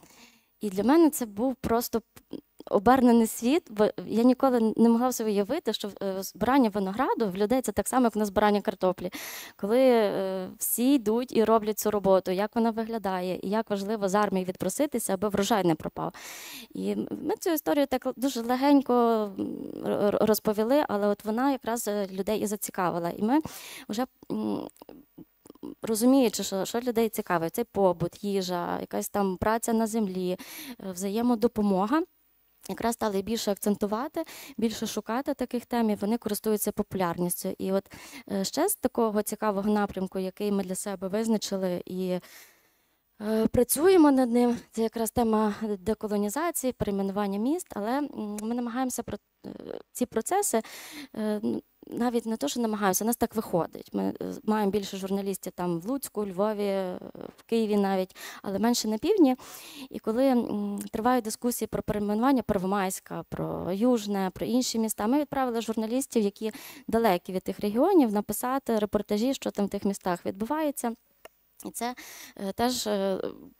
І для мене це був просто обернений світ, бо я ніколи не могла собі уявити, що е, збирання винограду в людей це так само, як на збирання картоплі. Коли е, всі йдуть і роблять цю роботу, як вона виглядає, і як важливо з армії відпроситися, аби врожай не пропав. І ми цю історію так дуже легенько м, р- розповіли, але от вона якраз е, людей і зацікавила. І ми вже м, розуміючи, що, що людей цікавить, цей побут, їжа, якась там праця на землі, е, взаємодопомога, якраз стали більше акцентувати, більше шукати таких тем, і вони користуються популярністю. І от е, ще з такого цікавого напрямку, який ми для себе визначили і е, працюємо над ним, це якраз тема деколонізації, перейменування міст, але м, ми намагаємося про е, ці процеси е, н- навіть не то, що намагаємося, у нас так виходить. Ми е, маємо більше журналістів там в Луцьку, Львові, е, в Києві навіть, але менше на півдні. І коли м, тривають дискусії про перейменування Первомайська, про Южне, про інші міста, ми відправили журналістів, які далекі від тих регіонів, написати репортажі, що там в тих містах відбувається. І це е, теж е,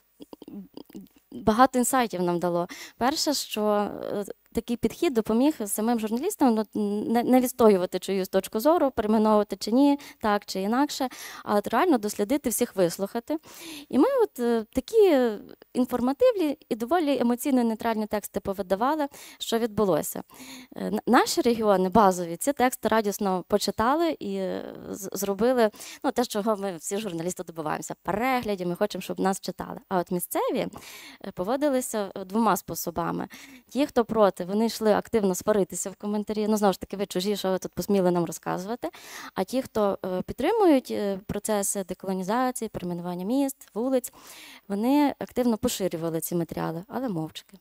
багато інсайтів нам дало. Перше, що е, такий підхід допоміг самим журналістам ну, не, не відстоювати чиюсь точку зору, перейменовувати чи ні, так чи інакше, а от реально дослідити, всіх вислухати. І ми от е, такі інформативні і доволі емоційно нейтральні тексти повидавали, що відбулося. Е, н- Наші регіони базові ці тексти радісно почитали і е, з- зробили ну, те, чого ми всі журналісти добиваємося, переглядів, ми хочемо, щоб нас читали. А от місцеві е, поводилися е, двома способами. Ті, хто проти, вони йшли активно сваритися в коментарі, ну, знову ж таки, ви чужі, що ви тут посміли нам розказувати. А ті, хто е, підтримують е, процеси деколонізації, перейменування міст, вулиць, вони активно поширювали ці матеріали, але мовчки.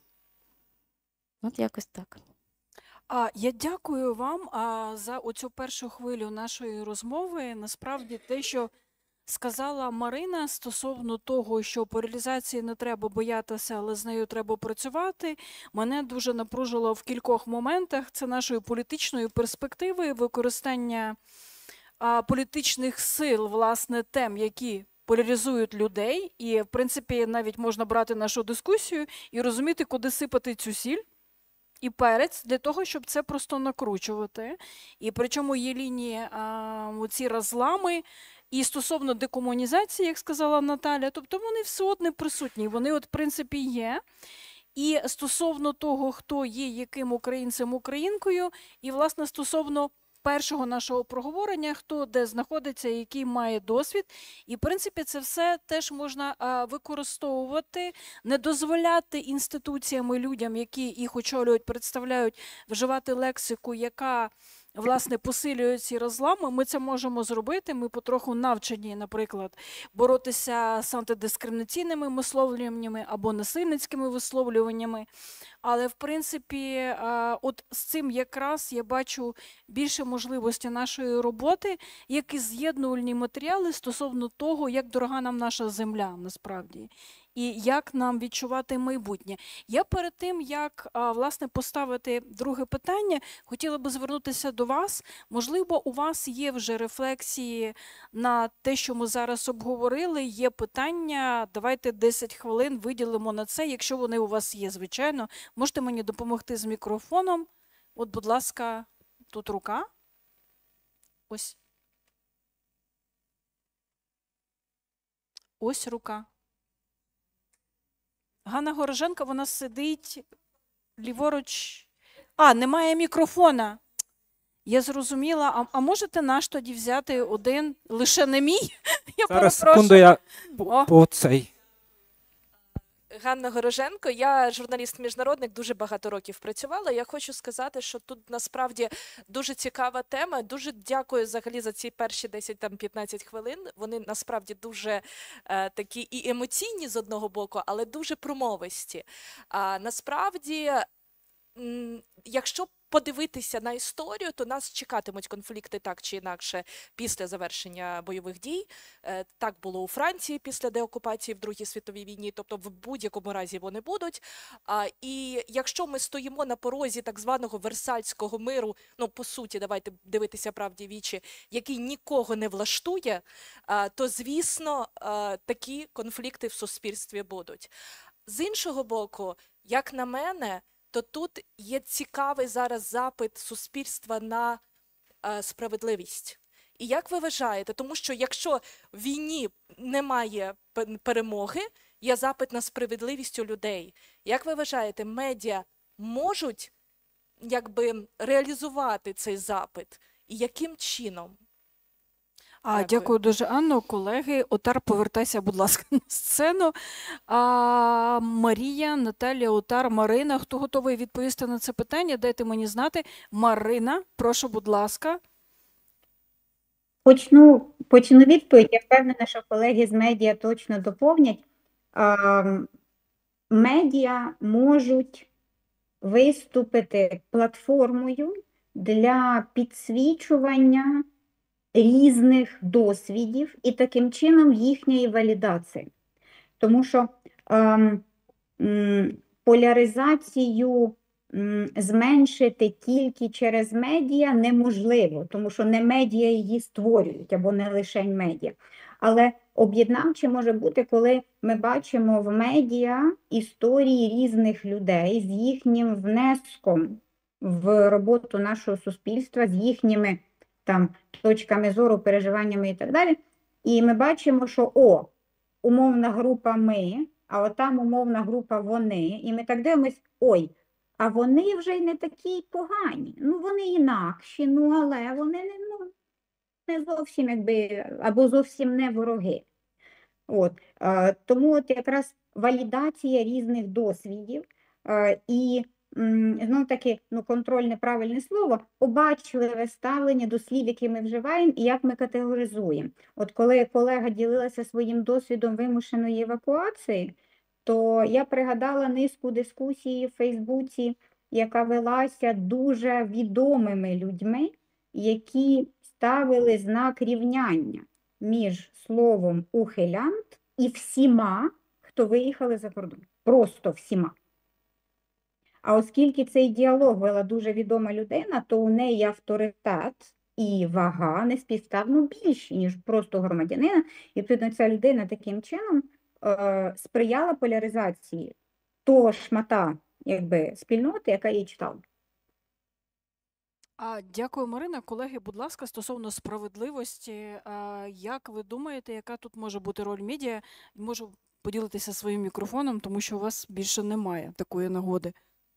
От якось так. А я дякую вам а, за оцю першу хвилю нашої розмови. Насправді, те, що сказала Марина стосовно того, що по реалізації не треба боятися, але з нею треба працювати, мене дуже напружило в кількох моментах. Це нашої політичної перспективи, використання а, політичних сил, власне, тем, які поляризують людей. І, в принципі, навіть можна брати нашу дискусію і розуміти, куди сипати цю сіль і перець для того, щоб це просто накручувати. І причому є лінії, а, оці розлами, і стосовно декомунізації, як сказала Наталя, тобто вони все одно присутні, вони от в принципі є. І стосовно того, хто є яким українцем, українкою, і, власне, стосовно першого нашого проговорення, хто де знаходиться, який має досвід. І, в принципі, це все теж можна а, використовувати, не дозволяти інституціям і людям, які їх очолюють, представляють, вживати лексику, яка, власне, посилює ці розлами. Ми це можемо зробити. Ми потроху навчені, наприклад, боротися з антидискримінаційними висловлюваннями або насильницькими висловлюваннями. Але, в принципі, а, от з цим якраз я бачу більше можливості нашої роботи, як і з'єднувальні матеріали стосовно того, як дорога нам наша земля, насправді. і як нам відчувати майбутнє. Я перед тим, як а, власне поставити друге питання, хотіла би звернутися до вас. Можливо, у вас є вже рефлексії на те, що ми зараз обговорили, є питання, давайте десять хвилин виділимо на це, якщо вони у вас є, звичайно. Можете мені допомогти з мікрофоном? От, будь ласка, тут рука. Ось. Ось рука. Ганна Гороженко, вона сидить ліворуч. А, немає мікрофона. Я зрозуміла. А, а можете наш тоді взяти один, лише не мій? Я Зараз, перепрошую. секунду, я по, О. по цей. Ганна Гороженко, я журналіст-міжнародник, дуже багато років працювала. Я хочу сказати, що тут насправді дуже цікава тема. Дуже дякую взагалі за ці перші десять-п'ятнадцять хвилин. Вони насправді дуже е, такі і емоційні з одного боку, але дуже промовисті. А насправді, м, якщо подивитися на історію, то нас чекатимуть конфлікти так чи інакше після завершення бойових дій. Е, Так було у Франції після деокупації в Другій світовій війні, тобто в будь-якому разі вони будуть. А, І якщо ми стоїмо на порозі так званого Версальського миру, ну, по суті, давайте дивитися правді в вічі, який нікого не влаштує, а, то, звісно, а, такі конфлікти в суспільстві будуть. З іншого боку, як на мене, то тут є цікавий зараз запит суспільства на е, справедливість. І як ви вважаєте, тому що якщо в війні немає пе- перемоги, є запит на справедливість у людей. Як ви вважаєте, медіа можуть якби реалізувати цей запит? І яким чином? А, Дякую. дякую дуже, Анно. Колеги, Отар, повертайся, будь ласка, на сцену. А, Марія, Наталія, Отар, Марина. Хто готовий відповісти на це питання? Дайте мені знати. Марина, прошу, будь ласка. Почну, почну відповідь. Я впевнена, що колеги з медіа точно доповнять. А, медіа можуть виступити платформою для підсвічування різних досвідів і таким чином їхньої валідації. Тому що ем, м, поляризацію м, зменшити тільки через медіа неможливо, тому що не медіа її створюють, або не лише медіа. Але об'єднавче може бути, коли ми бачимо в медіа історії різних людей з їхнім внеском в роботу нашого суспільства, з їхніми там точками зору, переживаннями і так далі. І ми бачимо, що о, умовна група ми, а отам умовна група вони. І ми так дивимось, ой, а вони вже й не такі погані. Ну, вони інакші, ну, але вони не, ну, не зовсім якби, або зовсім не вороги. От, е, тому от якраз валідація різних досвідів е, і знов таки, ну, контроль неправильне слово, обачливе ставлення до слів, які ми вживаємо, і як ми категоризуємо. От коли колега ділилася своїм досвідом вимушеної евакуації, то я пригадала низку дискусій в Фейсбуці, яка велася дуже відомими людьми, які ставили знак рівняння між словом ухилянт і всіма, хто виїхали за кордон. Просто всіма. А оскільки цей діалог вела дуже відома людина, то у неї авторитет і вага неспівставно більші, ніж просто громадянина. І, відповідно, ця людина таким чином е, сприяла поляризації того шмата, якби, спільноти, яка її читала. А, дякую, Марина. Колеги, будь ласка, стосовно справедливості, а, як ви думаєте, яка тут може бути роль медіа? Можу поділитися своїм мікрофоном, тому що у вас більше немає такої нагоди.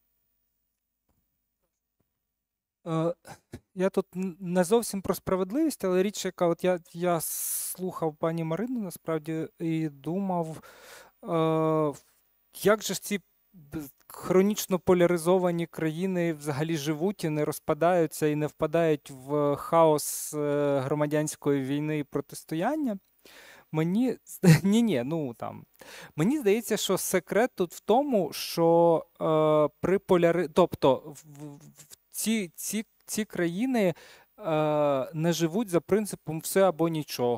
Е, Я тут н- не зовсім про справедливість, але річ, яка от я, я слухав пані Марину, насправді, і думав, е, як же ж ці б- хронічно поляризовані країни взагалі живуть і не розпадаються, і не впадають в хаос е, громадянської війни і протистояння. Мені зда- ні-ні, ну там. Мені здається, що секрет тут в тому, що е, при поляри... тобто в, в, в ці, ці, ці країни е, не живуть за принципом все або нічого.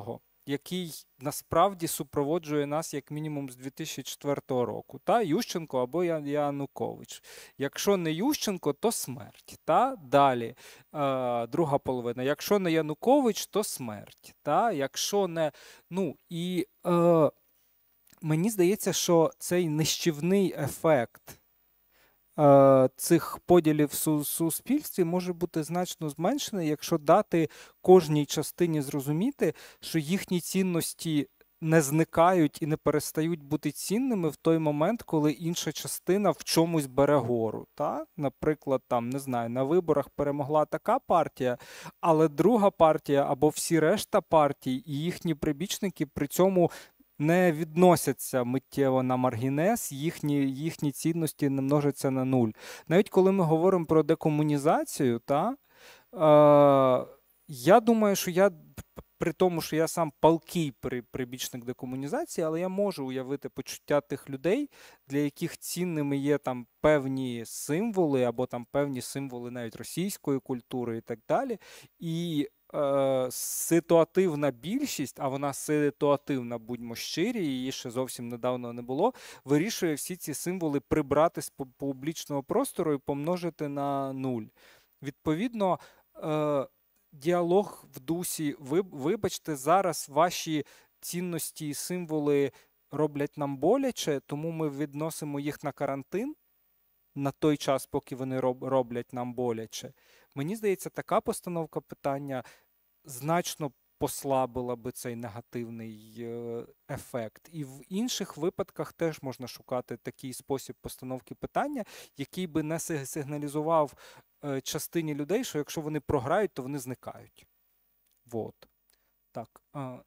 який насправді супроводжує нас як мінімум з дві тисячі четвертого року. Та? Ющенко або Я- Янукович. Якщо не Ющенко, то смерть. Та? Далі, е, друга половина. Якщо не Янукович, то смерть. Та? Якщо не... Ну, і е, мені здається, що цей нищівний ефект е, цих поділів в су- суспільстві може бути значно зменшений, якщо дати кожній частині зрозуміти, що їхні цінності не зникають і не перестають бути цінними в той момент, коли інша частина в чомусь бере гору. Та? Наприклад, там, не знаю, на виборах перемогла така партія, але друга партія або всі решта партій і їхні прибічники при цьому не відносяться миттєво на маргінес, їхні, їхні цінності не множаться на нуль. Навіть коли ми говоримо про декомунізацію, та, е, я думаю, що я, при тому, що я сам палкий при- прибічник декомунізації, але я можу уявити почуття тих людей, для яких цінними є там певні символи, або там певні символи навіть російської культури і так далі. І е, ситуативна більшість, а вона ситуативна, будьмо щирі, її ще зовсім недавно не було, вирішує всі ці символи прибрати з пу- публічного простору і помножити на нуль. Відповідно, е, діалог в дусі, ви, вибачте, зараз ваші цінності і символи роблять нам боляче, тому ми відносимо їх на карантин на той час, поки вони роб- роблять нам боляче. Мені здається, така постановка питання значно послабила би цей негативний е, ефект. І в інших випадках теж можна шукати такий спосіб постановки питання, який би не сиг- сигналізував е, частині людей, що якщо вони програють, то вони зникають. Вот. Так. е,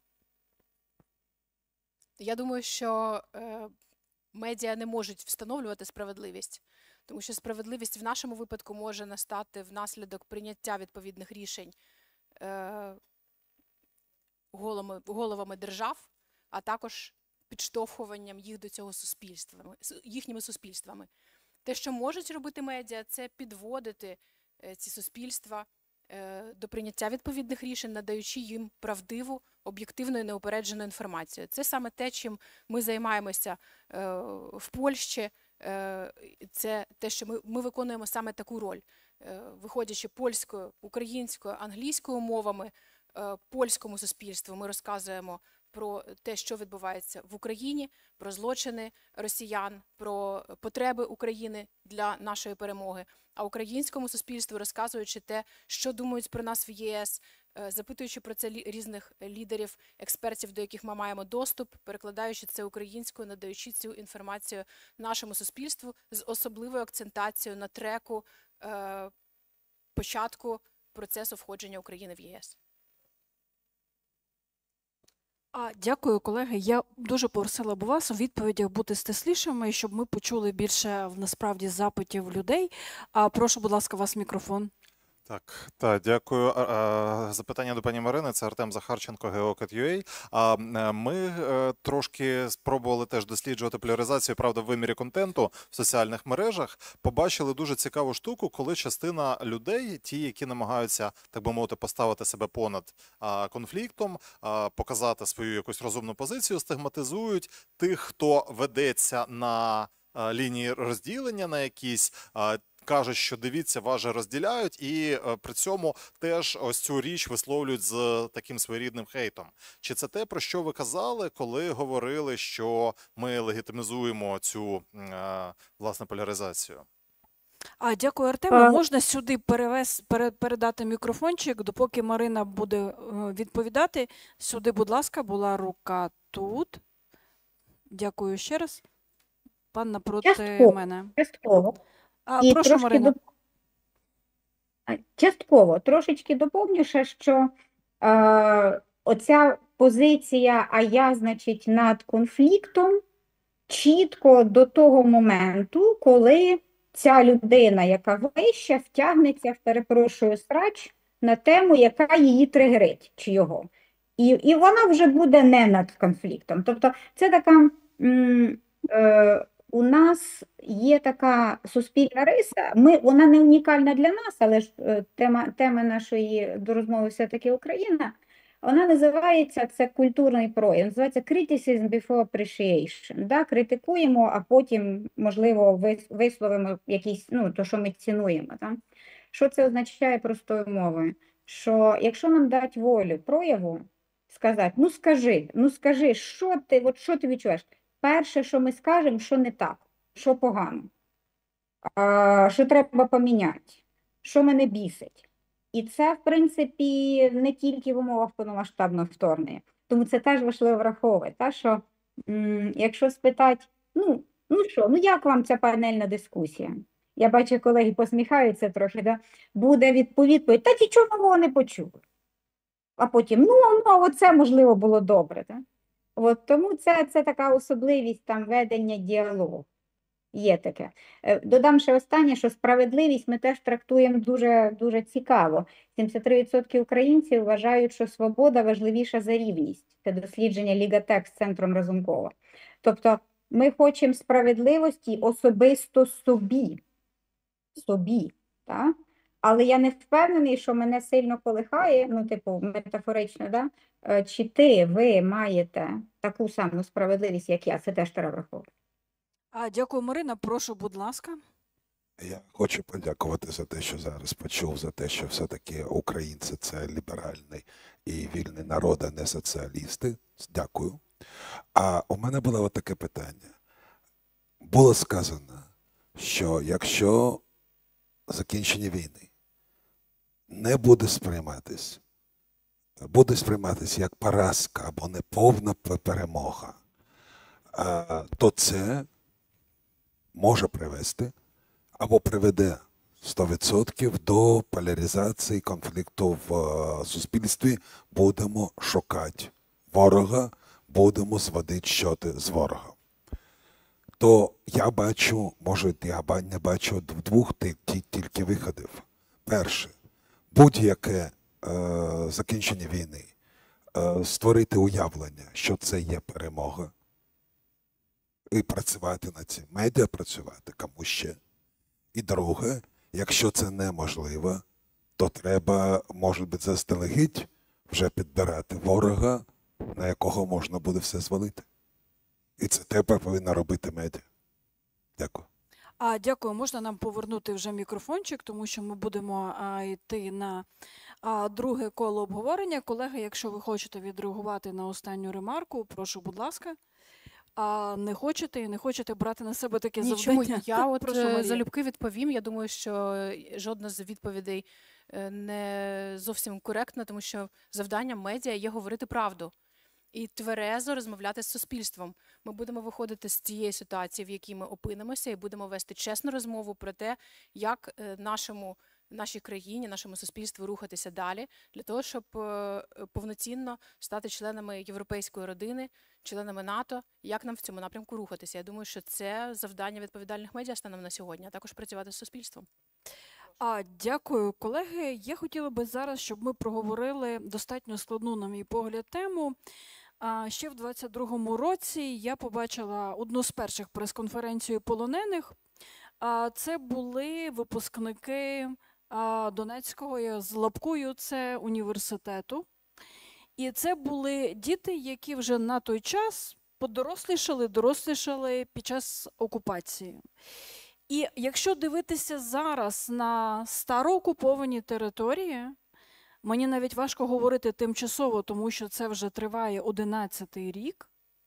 Я думаю, що е, медіа не можуть встановлювати справедливість, тому що справедливість в нашому випадку може настати внаслідок прийняття відповідних рішень е, головами, головами держав, а також підштовхуванням їх до цього суспільствами, с- їхніми суспільствами. Те, що можуть робити медіа, це підводити е, ці суспільства е, до прийняття відповідних рішень, надаючи їм правдиву, об'єктивну і неупереджену інформацію. Це саме те, чим ми займаємося е, в Польщі. Е, Це те, що ми, ми виконуємо саме таку роль, Е, виходячи польською, українською, англійською мовами, е, польському суспільству ми розказуємо про те, що відбувається в Україні, про злочини росіян, про потреби України для нашої перемоги. А українському суспільству розказуючи те, що думають про нас в ЄС, е, запитуючи про це лі- різних лідерів, експертів, до яких ми маємо доступ, перекладаючи це українською, надаючи цю інформацію нашому суспільству з особливою акцентацією на треку е, початку процесу входження України в ЄС. А, дякую, колеги. Я дуже просила б вас у відповідях бути стислішими, щоб ми почули більше в- насправді запитів людей. А, прошу, будь ласка, у вас мікрофон. Так, так, дякую. А, а, Запитання до пані Марини. Це Артем Захарченко, Geocat.ua. А е, ми е, трошки спробували теж досліджувати поляризацію, правда, в вимірі контенту в соціальних мережах. Побачили дуже цікаву штуку, коли частина людей, ті, які намагаються, так би мовити, поставити себе понад а, конфліктом, а, показати свою якусь розумну позицію, стигматизують тих, хто ведеться на а, лінії розділення, на якісь. а, Кажуть, що дивіться, вас же розділяють, і е, при цьому теж ось цю річ висловлюють з таким своєрідним хейтом. Чи це те, про що ви казали, коли говорили, що ми легітимізуємо цю е, власне поляризацію? А, дякую, Артема. А- Можна сюди перевес, пере, передати мікрофончик, допоки Марина буде е, відповідати. Сюди, будь ласка, була рука тут. Дякую ще раз. Пан напроти Частково. мене. Частково. А, І прошу, трошки Марина. доп- А, частково, трошечки доповню ще, що е, оця позиція, а я, значить, над конфліктом, чітко до того моменту, коли ця людина, яка вища, втягнеться, перепрошую, срач на тему, яка її тригерить, чи його. І, і вона вже буде не над конфліктом. Тобто це така, м, е, у нас є така суспільна риса, ми, вона не унікальна для нас, але ж е, тема, тема нашої до розмови все-таки Україна. Вона називається, це культурний прояв, називається criticism before appreciation. Да? Критикуємо, а потім, можливо, вис- висловимо якісь, ну, то, що ми цінуємо. Да? Що це означає простою мовою? Що якщо нам дати волю прояву, сказати, ну скажи, ну скажи, що ти, от що ти відчуваєш? Перше, що ми скажемо, що не так, що погано, а, що треба поміняти, що мене бісить. І це, в принципі, не тільки в умовах повномасштабного вторгнення. Тому це теж важливо враховувати, та, що м, якщо спитати, ну, ну що, ну як вам ця панельна дискусія? Я бачу, колеги посміхаються трохи, да? Буде відповідь, та нічого нового не почули. А потім, ну, ну, оце, можливо, було добре. Да? От, тому це, це така особливість там ведення діалогу. Є таке. Е, Додам ще останнє, що справедливість ми теж трактуємо дуже, дуже цікаво. сімдесят три відсотки українців вважають, що свобода важливіша за рівність. Це дослідження Лігатек з Центром Разумкова. Тобто ми хочемо справедливості особисто собі. Собі. Так? Але я не впевнений, що мене сильно колихає, ну, типу, метафорично, да? Е, чи ти, ви маєте таку саму справедливість, як я. Це теж треба враховувати. А, дякую, Марина. Прошу, будь ласка. Я хочу подякувати за те, що зараз почув, за те, що все-таки українці – це ліберальний і вільний народ, а не соціалісти. Дякую. А у мене було от таке питання. Було сказано, що якщо закінчення війни не буде сприйматись, буде сприйматись як поразка або неповна перемога, то це може привести або приведе сто відсотків до поляризації конфлікту в е, суспільстві. Будемо шукати ворога, будемо зводити щоти з ворогом. То я бачу, може я ба- не бачу двох ти- ті- тільки виходів. Перше, будь-яке е, закінчення війни, е, створити уявлення, що це є перемога, і працювати над цим, медіа працювати, кому ще. І друге, якщо це неможливо, то треба, може бути, заздалегідь вже підбирати ворога, на якого можна буде все звалити. І це треба повинна робити медіа. Дякую. А, дякую. Можна нам повернути вже мікрофончик, тому що ми будемо а, йти на а, друге коло обговорення. Колеги, якщо ви хочете відреагувати на останню ремарку, прошу, будь ласка. А не хочете і не хочете брати на себе таке Нічому, завдання? я от Прошу, е, Марія. залюбки відповім. Я думаю, що жодна з відповідей е, не зовсім коректна, тому що завданням медіа є говорити правду і тверезо розмовляти з суспільством. Ми будемо виходити з цієї ситуації, в якій ми опинимося, і будемо вести чесну розмову про те, як е, нашому нашій країні, нашому суспільству рухатися далі, для того, щоб е, повноцінно стати членами європейської родини, членами НАТО, як нам в цьому напрямку рухатися. Я думаю, що це завдання відповідальних медіа станом на сьогодні, а також працювати з суспільством. А, дякую, колеги. Я хотіла би зараз, щоб ми проговорили достатньо складну, на мій погляд, тему. А, ще в двадцять другому році я побачила одну з перших прес-конференцій полонених. А, це були випускники а, Донецького, я з лапкою, це університету. І це були діти, які вже на той час подорослішали, дорослішали під час окупації. І якщо дивитися зараз на староокуповані території, мені навіть важко говорити тимчасово, тому що це вже триває одинадцятий рік.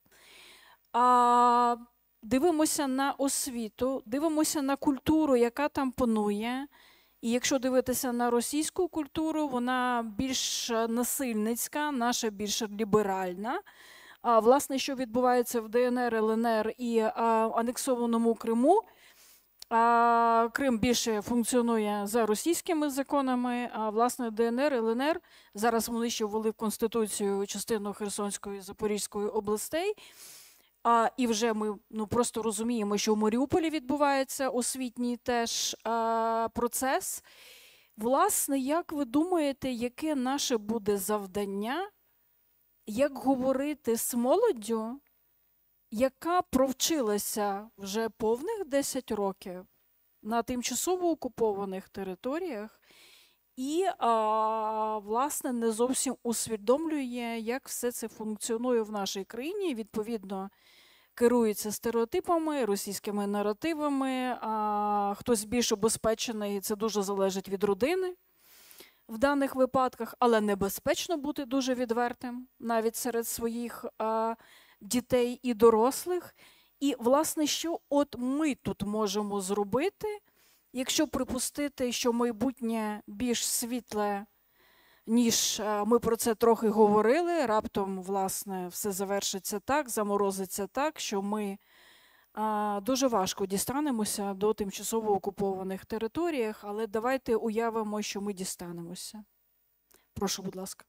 А, дивимося на освіту, дивимося на культуру, яка там панує. І якщо дивитися на російську культуру, вона більш насильницька, наша більш ліберальна. А, власне, що відбувається в ДНР, ЛНР і а, анексованому Криму, а, Крим більше функціонує за російськими законами, а власне ДНР, ЛНР, зараз вони ще ввели в Конституцію частину Херсонської і Запорізької областей. А, і вже ми ну, просто розуміємо, що в Маріуполі відбувається освітній теж а, процес. Власне, як ви думаєте, яке наше буде завдання, як говорити з молоддю, яка провчилася вже повних десять років на тимчасово окупованих територіях, і, а, власне, не зовсім усвідомлює, як все це функціонує в нашій країні. Відповідно, керується стереотипами, російськими наративами. А, хтось більш обезпечений, це дуже залежить від родини в даних випадках, але небезпечно бути дуже відвертим навіть серед своїх а, дітей і дорослих. І, власне, що от ми тут можемо зробити, якщо припустити, що майбутнє більш світле, ніж е, ми про це трохи говорили, раптом, власне, все завершиться так, заморозиться так, що ми а, дуже важко дістанемося до тимчасово окупованих територіях, але давайте уявимо, що ми дістанемося. Прошу, будь ласка.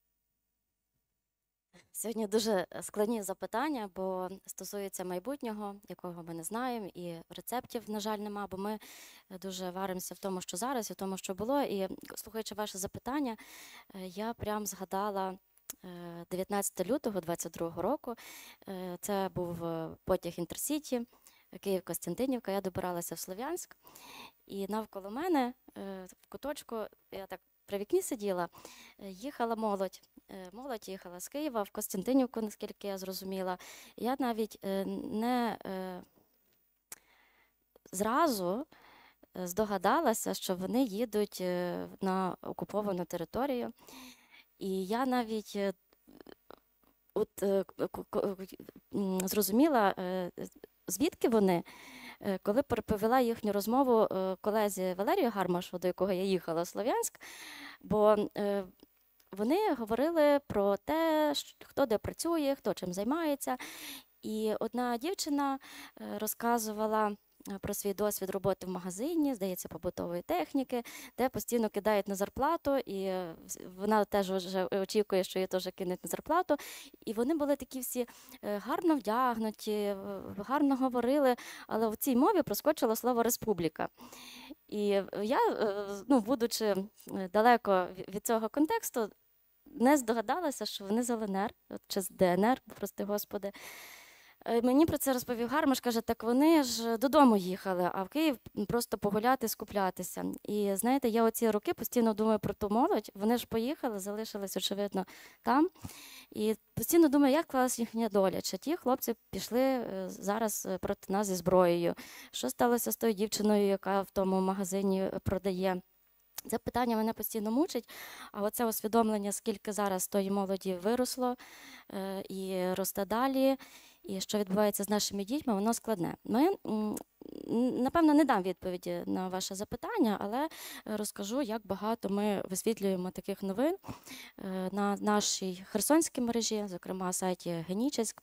Сьогодні дуже складні запитання, бо стосується майбутнього, якого ми не знаємо, і рецептів, на жаль, нема, бо ми дуже варимося в тому, що зараз, і в тому, що було. І слухаючи ваше запитання, е, я прям згадала е, дев'ятнадцятого лютого двадцять другого року. Е, Це був е, потяг Інтерсіті, Київ-Костянтинівка. Я добиралася в Слов'янськ, і навколо мене е, в куточку, я так при вікні сиділа, е, їхала молодь. Е, Молодь їхала з Києва в Костянтинівку, наскільки я зрозуміла. Я навіть е, не е, зразу е, здогадалася, що вони їдуть е, на окуповану територію. І я навіть е, от, е, к- к- м, зрозуміла, е, звідки вони, е, коли переповіла їхню розмову е, колезі Валерію Гармашу, до якого я їхала в Слов'янськ, бо е, вони говорили про те, щ- хто де працює, хто чим займається. І одна дівчина е, розказувала е, про свій досвід роботи в магазині, здається, побутової техніки, де постійно кидають на зарплату, і е, вс- вона теж вже очікує, що її теж кинуть на зарплату. І вони були такі всі е, гарно вдягнуті, е, гарно говорили, але в цій мові проскочило слово «республіка». І я, е, ну, будучи е, далеко ві- від цього контексту, не здогадалася, що вони з ЛНР, от, чи з ДНР, прости господи. Е, Мені про це розповів Гармаш, каже, так вони ж додому їхали, а в Київ просто погуляти, скуплятися. І знаєте, я оці роки постійно думаю про ту молодь, вони ж поїхали, залишились, очевидно, там. І постійно думаю, як клалась їхня доля. Чи ті хлопці пішли е, зараз е, проти нас зі зброєю? Що сталося з тою дівчиною, яка в тому магазині е, продає? Це питання мене постійно мучить, а оце усвідомлення, скільки зараз тої молоді виросло е, і росте далі, і що відбувається з нашими дітьми, воно складне. Ми, м, н- напевно, не дам відповіді на ваше запитання, але е, розкажу, як багато ми висвітлюємо таких новин е, на нашій херсонській мережі, зокрема сайті Генічеськ,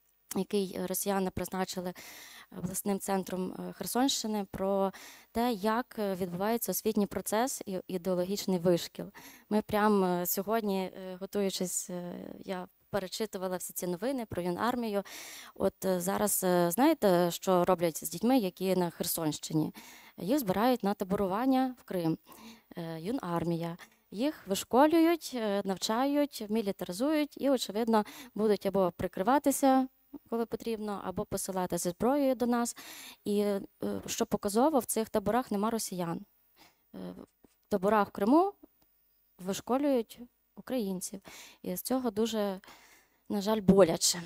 який е, росіяни призначили обласним центром е, Херсонщини, про те, як е, відбувається освітній процес і ідеологічний вишкіл. Ми прямо е, сьогодні, е, готуючись, е, я перечитувала всі ці новини про юнармію. От е, зараз е, знаєте, що роблять з дітьми, які на Херсонщині? Їх збирають на таборування в Крим. Е, Юнармія. Їх вишколюють, е, навчають, мілітаризують і, очевидно, будуть або прикриватися, коли потрібно, або посилати зі зброєю до нас. І е, що показово, в цих таборах нема росіян. Е, В таборах в Криму вишколюють українців. І з цього дуже, на жаль, боляче.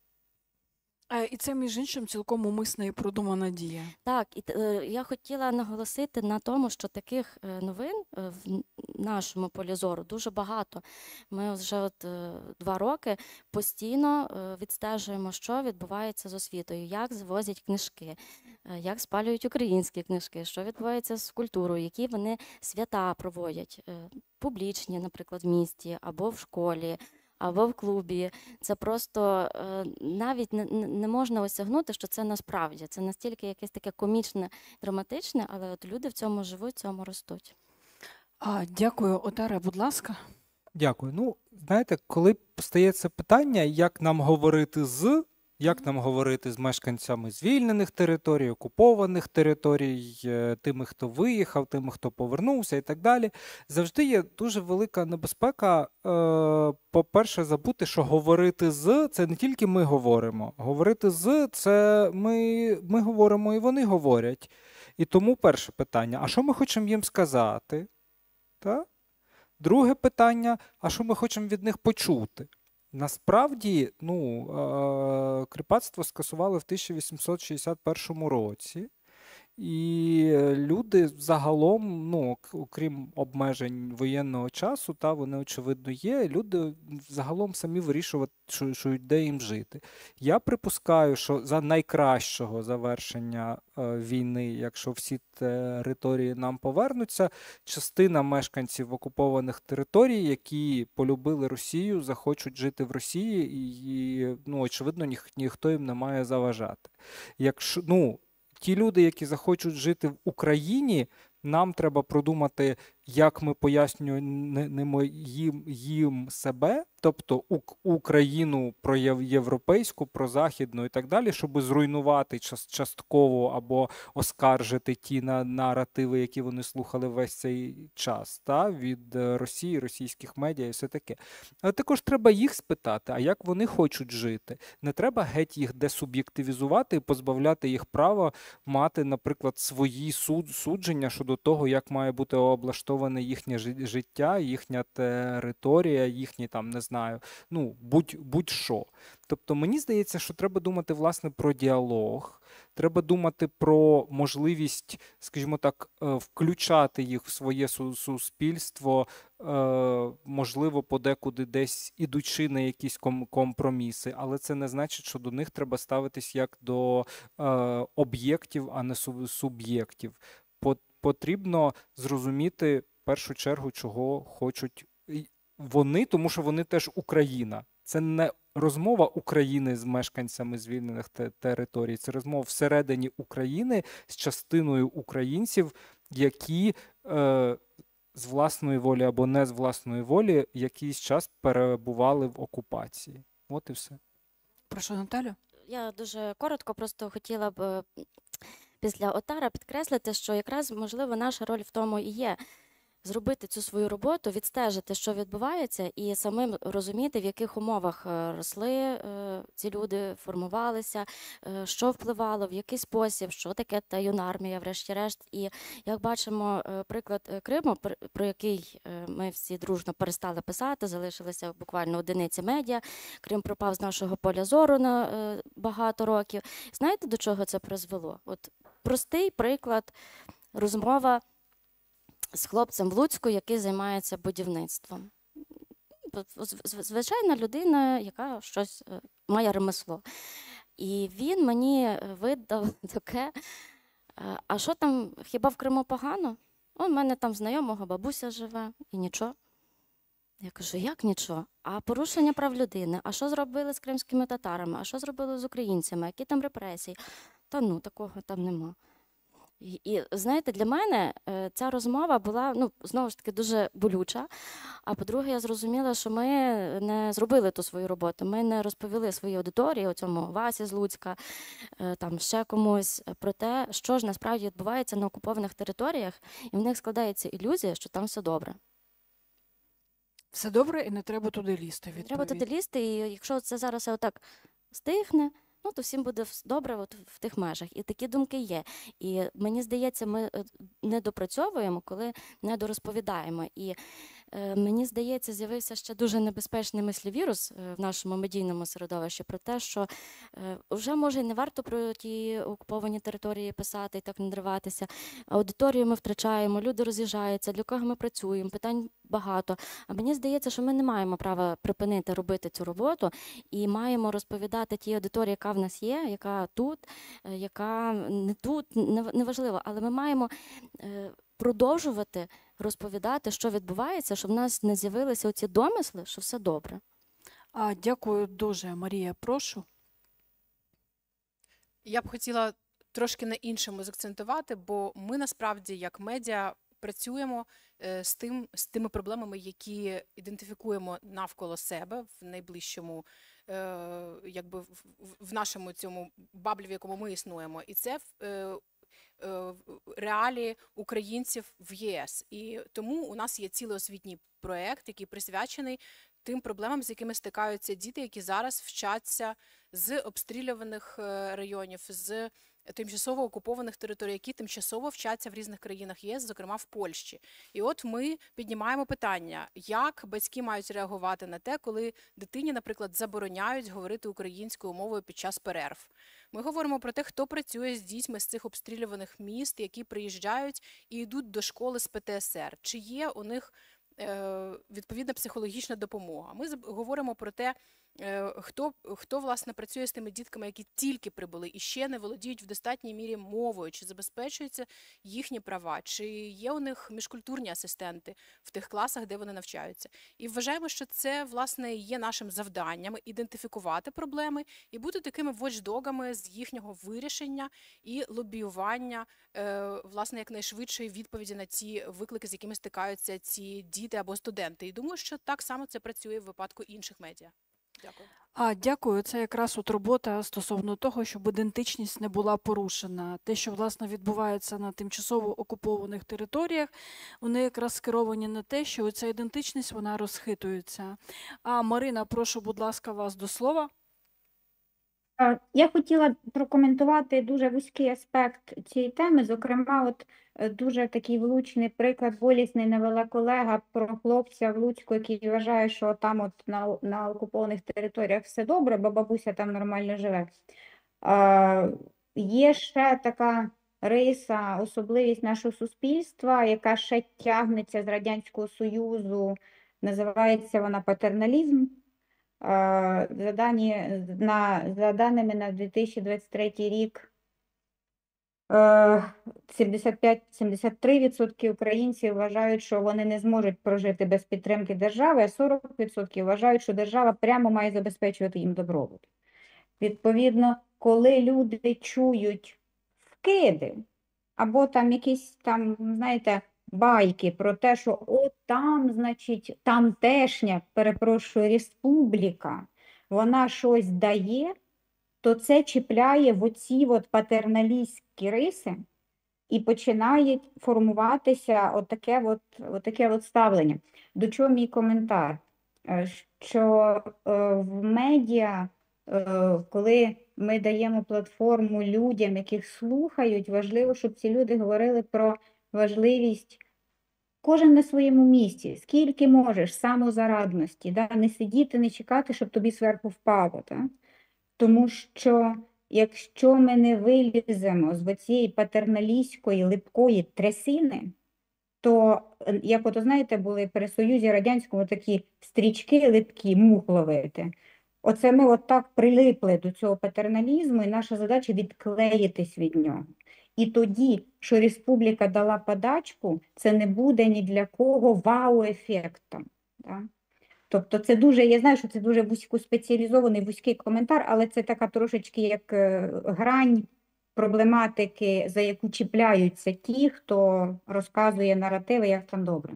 Е, І це, між іншим, цілком умисна і продумана дія. Так, і е, я хотіла наголосити на тому, що таких е, новин е, в н- нашому полі зору дуже багато. Ми вже от е, два роки постійно е, відстежуємо, що відбувається з освітою, як звозять книжки, е, як спалюють українські книжки, що відбувається з культурою, які вони свята проводять, е, публічні, наприклад, в місті або в школі, або в клубі. Це просто е, навіть не, не не можна осягнути, що це насправді. Це настільки якесь таке комічне, драматичне, але от люди в цьому живуть, в цьому ростуть. А, дякую, Отаре, будь ласка. Дякую. Ну, знаєте, коли постає це питання, як нам говорити з, як нам говорити з мешканцями звільнених територій, окупованих територій, е, тими, хто виїхав, тими, хто повернувся і так далі, завжди є дуже велика небезпека, е, по-перше, забути, що говорити з – це не тільки ми говоримо. Говорити з – це ми, ми говоримо і вони говорять. І тому перше питання, а що ми хочемо їм сказати? Та? Друге питання, а що ми хочемо від них почути? Насправді, ну, е, кріпацтво скасували в тисяча вісімсот шістдесят першому році. І люди загалом, ну, окрім обмежень воєнного часу, та вони, очевидно, є, люди загалом самі вирішують, що, що де їм жити. Я припускаю, що за найкращого завершення е, війни, якщо всі території нам повернуться, частина мешканців окупованих територій, які полюбили Росію, захочуть жити в Росії, і, ну, очевидно, ніх, ніхто їм не має заважати. Якщо, ну, ті люди, які захочуть жити в Україні, нам треба продумати, як ми пояснюємо їм, їм себе, тобто Україну проєвропейську, прозахідну і так далі, щоб зруйнувати частково або оскаржити ті наративи, які вони слухали весь цей час, та, від Росії, російських медіа і все таке. Але також треба їх спитати, а як вони хочуть жити. Не треба геть їх десуб'єктивізувати і позбавляти їх права мати, наприклад, свої суд, судження щодо того, як має бути облаштоване їхнє життя, їхня територія, їхні, там, не знаю, ну, будь, будь-що. Тобто мені здається, що треба думати, власне, про діалог, треба думати про можливість, скажімо так, включати їх в своє суспільство, можливо, подекуди десь ідучи на якісь компроміси, але це не значить, що до них треба ставитись як до об'єктів, а не суб'єктів. Потрібно зрозуміти, в першу чергу, чого хочуть вони, тому що вони теж Україна. Це не розмова України з мешканцями звільнених територій, це розмова всередині України з частиною українців, які е, з власної волі або не з власної волі якийсь час перебували в окупації. От і все. Прошу, Наталю. Я дуже коротко просто хотіла б після Отара підкреслити, що якраз, можливо, наша роль в тому і є зробити цю свою роботу, відстежити, що відбувається, і самим розуміти, в яких умовах росли ці люди, формувалися, що впливало, в який спосіб, що таке та юна армія, врешті-решт. І як бачимо, приклад Криму, про який ми всі дружно перестали писати, залишилися буквально одиниці медіа, Крим пропав з нашого поля зору на багато років. Знаєте, до чого це призвело? От простий приклад, розмова з хлопцем в Луцьку, який займається будівництвом. Звичайна людина, яка щось має ремесло. І він мені видав таке, а що там, хіба в Криму погано? У мене там знайомого бабуся живе, і нічого. Я кажу, як нічого? А порушення прав людини? А що зробили з кримськими татарами? А що зробили з українцями? Які там репресії? Та ну, такого там нема. І, і, знаєте, для мене е, ця розмова була, ну, знову ж таки, дуже болюча. А по-друге, я зрозуміла, що ми не зробили ту свою роботу. Ми не розповіли своїй аудиторії, оцьому Васі з Луцька, е, там ще комусь, про те, що ж насправді відбувається на окупованих територіях. І в них складається ілюзія, що там все добре. Все добре, і не треба туди лізти. Не треба туди лізти, і якщо це зараз отак стихне, ну, то всім буде добре от в тих межах. І такі думки є. І мені здається, ми не допрацьовуємо, коли не дорозповідаємо. І е, мені здається, з'явився ще дуже небезпечний мислівірус в нашому медійному середовищі про те, що е, вже, може, і не варто про ті окуповані території писати і так надриватися. Аудиторію ми втрачаємо, люди роз'їжджаються, для кого ми працюємо, питань багато. А мені здається, що ми не маємо права припинити робити цю роботу і маємо розповідати тій аудиторії, яка в нас є, яка тут, яка не тут, неважливо, але ми маємо продовжувати розповідати, що відбувається, щоб в нас не з'явилися оці домисли, що все добре. А, дякую дуже, Марія. Прошу. Я б хотіла трошки на іншому закцентувати, бо ми насправді, як медіа, працюємо з тим, з тими проблемами, які ідентифікуємо навколо себе в найближчому, якби в нашому цьому баблі, в якому ми існуємо. І це реалії українців в ЄС. І тому у нас є цілий освітній проєкт, який присвячений тим проблемам, з якими стикаються діти, які зараз вчаться з обстрілюваних районів, з тимчасово окупованих територій, які тимчасово вчаться в різних країнах ЄС, зокрема в Польщі. І от ми піднімаємо питання, як батьки мають реагувати на те, коли дитині, наприклад, забороняють говорити українською мовою під час перерв. Ми говоримо про те, хто працює з дітьми з цих обстрілюваних міст, які приїжджають і йдуть до школи з Пе Те Ес Ер. Чи є у них е, відповідна психологічна допомога? Ми заб- говоримо про те, е, хто, хто власне працює з тими дітками, які тільки прибули і ще не володіють в достатній мірі мовою, чи забезпечуються їхні права, чи є у них міжкультурні асистенти в тих класах, де вони навчаються. І вважаємо, що це власне є нашим завданням ідентифікувати проблеми і бути такими watchdogами з їхнього вирішення і лобіювання е, власне якнайшвидшої відповіді на ті виклики, з якими стикаються ці діти або студенти. І думаю, що так само це працює в випадку інших медіа. Дякую. А, дякую. Це якраз от робота стосовно того, щоб ідентичність не була порушена. Те, що власне відбувається на тимчасово окупованих територіях, вони якраз скеровані на те, що ця ідентичність вона розхитується. А Марина, прошу, будь ласка, вас до слова. А, Я хотіла прокоментувати дуже вузький аспект цієї теми. Зокрема, от е, дуже такий влучний приклад, болісний навела колега про хлопця в Луцьку, який вважає, що там от на, на окупованих територіях все добре, бо бабуся там нормально живе. А, Є ще така риса, особливість нашого суспільства, яка ще тягнеться з Радянського Союзу, називається вона патерналізм. А, За, дані, на, за даними на дві тисячі двадцять третій рік, е, сімдесят п'ять - сімдесят три відсотки українців вважають, що вони не зможуть прожити без підтримки держави, а сорок відсотків вважають, що держава прямо має забезпечувати їм добробут. Відповідно, коли люди чують вкиди, або там якісь там, знаєте, байки про те, що от там, значить, тамтешня, перепрошую, республіка, вона щось дає, то це чіпляє в оці от патерналістські риси і починає формуватися отаке от, отаке от ставлення. До чого мій коментар? Е, Що е, в медіа, е, коли ми даємо платформу людям, яких слухають, важливо, щоб ці люди говорили про важливість кожен на своєму місці, скільки можеш, самозарадності, да? Не сидіти, не чекати, щоб тобі зверху впало. Да? Тому що якщо ми не виліземо з цієї патерналістської липкої трясини, то, е, як от, знаєте, були при Союзі Радянському такі стрічки липкі, мух ловити. Оце ми от так прилипли до цього патерналізму, і наша задача відклеїтись від нього. І тоді, що республіка дала подачку, це не буде ні для кого вау-ефектом. Да? Тобто це дуже, я знаю, що це дуже вузькоспеціалізований, вузький коментар, але це така трошечки як е, грань проблематики, за яку чіпляються ті, хто розказує наративи, як там добре.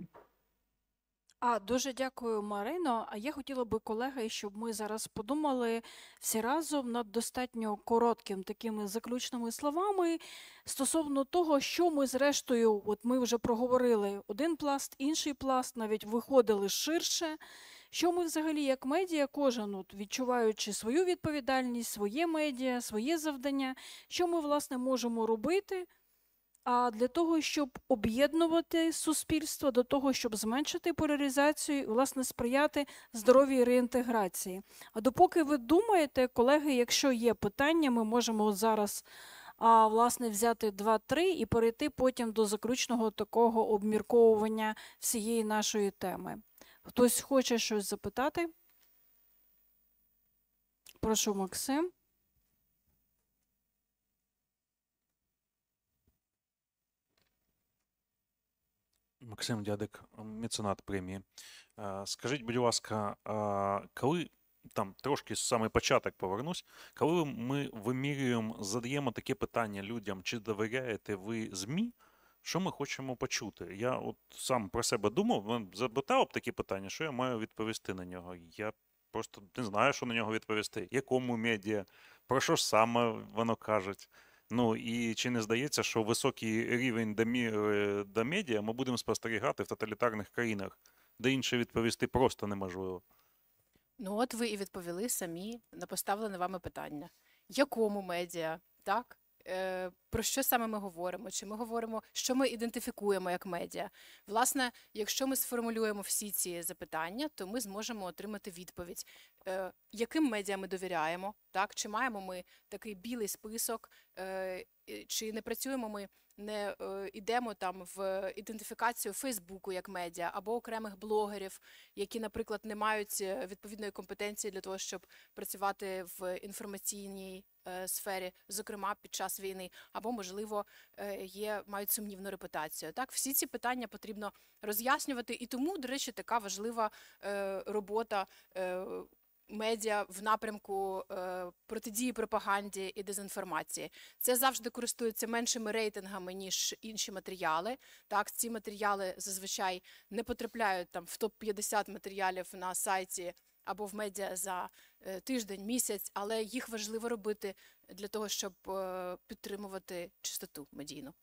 А, дуже дякую, Марино. А я хотіла би, колеги, щоб ми зараз подумали всі разом над достатньо коротким такими заключними словами стосовно того, що ми зрештою, от ми вже проговорили один пласт, інший пласт, навіть виходили ширше. Що ми взагалі як медіа, кожен, от, відчуваючи свою відповідальність, своє медіа, своє завдання, що ми, власне, можемо робити, а для того, щоб об'єднувати суспільство, до того, щоб зменшити поляризацію і, власне, сприяти здоровій реінтеграції. А допоки ви думаєте, колеги, якщо є питання, ми можемо зараз, а, власне, взяти два-три і перейти потім до заключного такого обмірковування всієї нашої теми. Хтось хоче щось запитати? Прошу, Максим. Максим Дядик, меценат премії. Е, Скажіть, будь ласка, а коли там трошки з самий початок повернусь, коли ми вимірюємо, задаємо таке питання людям, чи довіряєте ви ЗМІ, що ми хочемо почути? Я от сам про себе думав, запитав б такі питання, що я маю відповісти на нього. Я просто не знаю, що на нього відповісти. Якому медіа, про що ж саме воно кажуть. Ну і чи не здається, що високий рівень доміри до медіа ми будемо спостерігати в тоталітарних країнах, де інше відповісти просто неможливо? Ну от ви і відповіли самі на поставлене вами питання. Якому медіа, так? е, про що саме ми говоримо, чи ми говоримо, що ми ідентифікуємо як медіа. Власне, якщо ми сформулюємо всі ці запитання, то ми зможемо отримати відповідь, е, яким медіа ми довіряємо, так? Чи маємо ми такий білий список, е, і- чи не працюємо ми, не е, йдемо там в ідентифікацію Фейсбуку як медіа або окремих блогерів, які, наприклад, не мають е, відповідної компетенції для того, щоб працювати в інформаційній е, сфері, зокрема під час війни, або, можливо, е, є, мають сумнівну репутацію. Так, всі ці питання потрібно роз'яснювати, і тому, до речі, така важлива е, робота е, медіа в напрямку е, протидії пропаганді і дезінформації. Це завжди користується меншими рейтингами, ніж інші матеріали. Так, ці матеріали зазвичай не потрапляють там в топ п'ятдесят матеріалів на сайті або в медіа за е, тиждень, місяць, але їх важливо робити для того, щоб е, підтримувати чистоту медійну.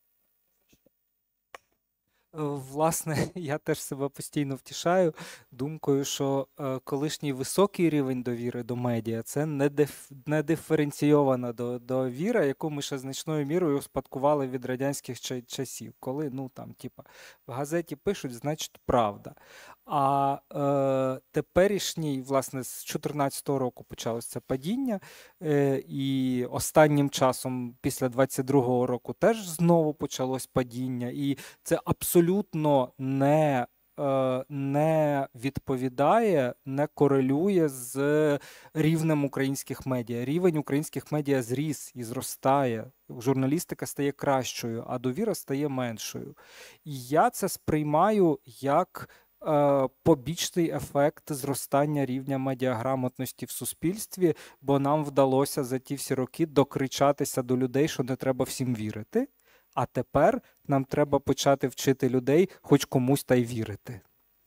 Е, Власне, я теж себе постійно втішаю думкою, що е, колишній високий рівень довіри до медіа – це не, диф, не диференційована до, довіра, яку ми ще значною мірою успадкували від радянських ча- часів, коли, ну, там, типа, в газеті пишуть, значить, правда. А е, теперішній, власне, з чотирнадцятого року почалося це падіння, е, і останнім часом, після двадцять другого року, теж знову почалось падіння, і це абсолютно не, е, не відповідає, не корелює з рівнем українських медіа. Рівень українських медіа зріс і зростає. Журналістика стає кращою, а довіра стає меншою. І я це сприймаю як е, побічний ефект зростання рівня медіаграмотності в суспільстві, бо нам вдалося за ті всі роки докричатися до людей, що не треба всім вірити. А тепер нам треба почати вчити людей хоч комусь та й вірити.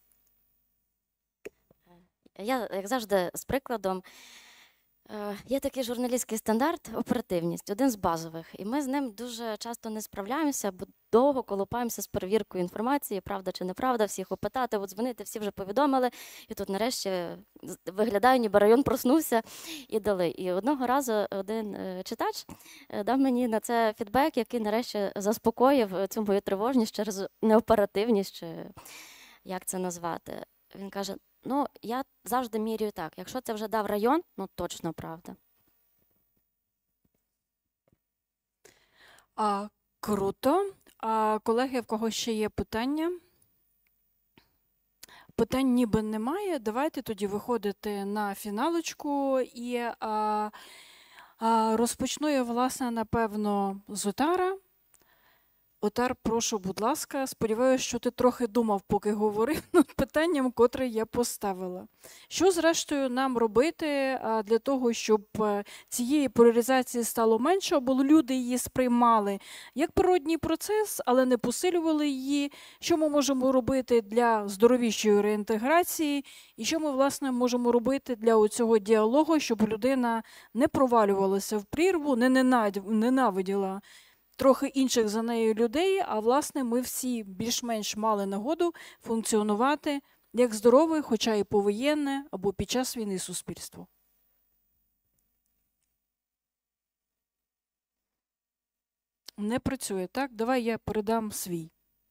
Я, як завжди, з прикладом. Е, Є такий журналістський стандарт оперативність, один з базових. І ми з ним дуже часто не справляємося, бо довго колупаємося з перевіркою інформації, правда чи неправда, всіх опитати, от дзвонити, всі вже повідомили. І тут нарешті з- виглядає, ніби район проснувся і дали. І одного разу один е, читач е, дав мені на це фідбек, який нарешті заспокоїв е, цю мою тривожність через неоперативність, чи як це назвати. Він каже: ну, я завжди міряю так. Якщо це вже дав район, ну точно правда. А, круто. А, колеги, в кого ще є питання? Питань ніби немає. Давайте тоді виходити на фіналочку. І а, а, розпочну я, власне, напевно, з Отара. Отар, прошу, будь ласка. Сподіваюся, що ти трохи думав, поки говорив над питанням, котре я поставила. Що, зрештою, нам робити а, для того, щоб е, цієї поляризації стало менше, або люди її сприймали як природній процес, але не посилювали її? Що ми можемо робити для здоровішої реінтеграції? І що ми, власне, можемо робити для цього діалогу, щоб людина не провалювалася в прірву, не ненавид- ненавиділа трохи інших за нею людей, а, власне, ми всі більш-менш мали нагоду функціонувати як здорове, хоча і повоєнне, або під час війни суспільство. Не працює, так? Давай я передам свій.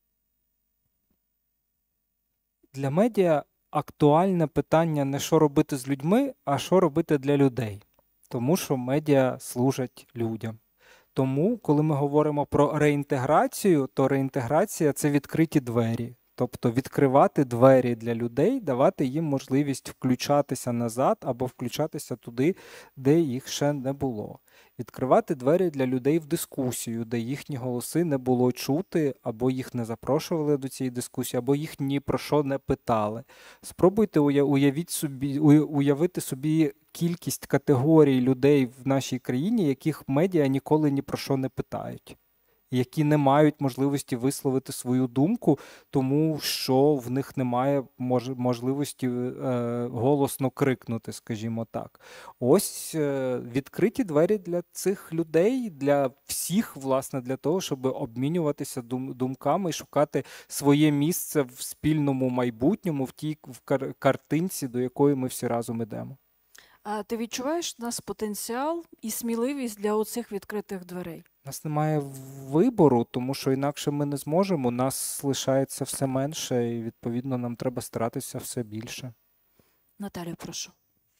Для медіа актуальне питання не що робити з людьми, а що робити для людей. Тому що медіа служать людям. Тому, коли ми говоримо про реінтеграцію, то реінтеграція – це відкриті двері. Тобто відкривати двері для людей, давати їм можливість включатися назад або включатися туди, де їх ще не було. Відкривати двері для людей в дискусію, де їхні голоси не було чути, або їх не запрошували до цієї дискусії, або їх ні про що не питали. Спробуйте уя- уявіть собі, уя- уявити собі кількість категорій людей в нашій країні, яких медіа ніколи ні про що не питають, які не мають можливості висловити свою думку, тому що в них немає мож- можливості е, голосно крикнути, скажімо так. Ось е, відкриті двері для цих людей, для всіх, власне, для того, щоб обмінюватися дум- думками і шукати своє місце в спільному майбутньому, в тій в кар- картинці, до якої ми всі разом ідемо. А ти відчуваєш в нас потенціал і сміливість для оцих відкритих дверей? У нас немає вибору, тому що інакше ми не зможемо. Нас лишається все менше, і відповідно нам треба старатися все більше. Наталя, прошу.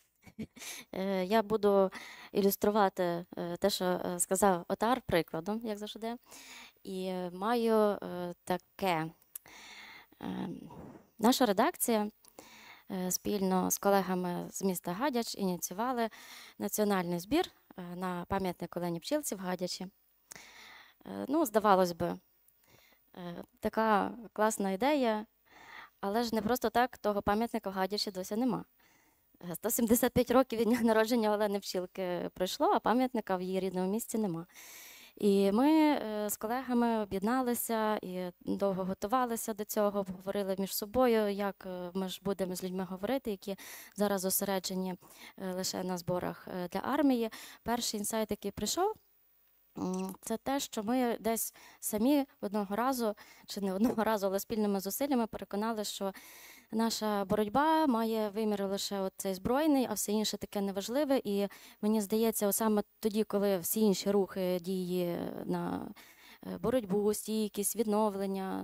Е, Я буду ілюструвати е, те, що е, сказав Отар, прикладом, як завжди. І е, маю е, таке. Е, Наша редакція е, спільно з колегами з міста Гадяч ініціювали національний збір е, на пам'ятник Олені Пчілці в Гадячі. Е, Ну, здавалось би, е, така класна ідея, але ж не просто так того пам'ятника в Гадячі досі нема. Е, сто сімдесят п'ять років від дня народження Олени Пчілки пройшло, а пам'ятника в її рідному місті нема. І ми е, з колегами об'єдналися і довго готувалися до цього, говорили між собою, як е, ми ж будемо з людьми говорити, які зараз зосереджені е, лише на зборах е, для армії. Перший інсайт, який прийшов, м, це те, що ми десь самі одного разу, чи не одного разу, але спільними зусиллями переконали, що наша боротьба має вимір лише от цей збройний, а все інше таке неважливе. І мені здається, от саме тоді, коли всі інші рухи, дії на е, боротьбу, стійкість, відновлення,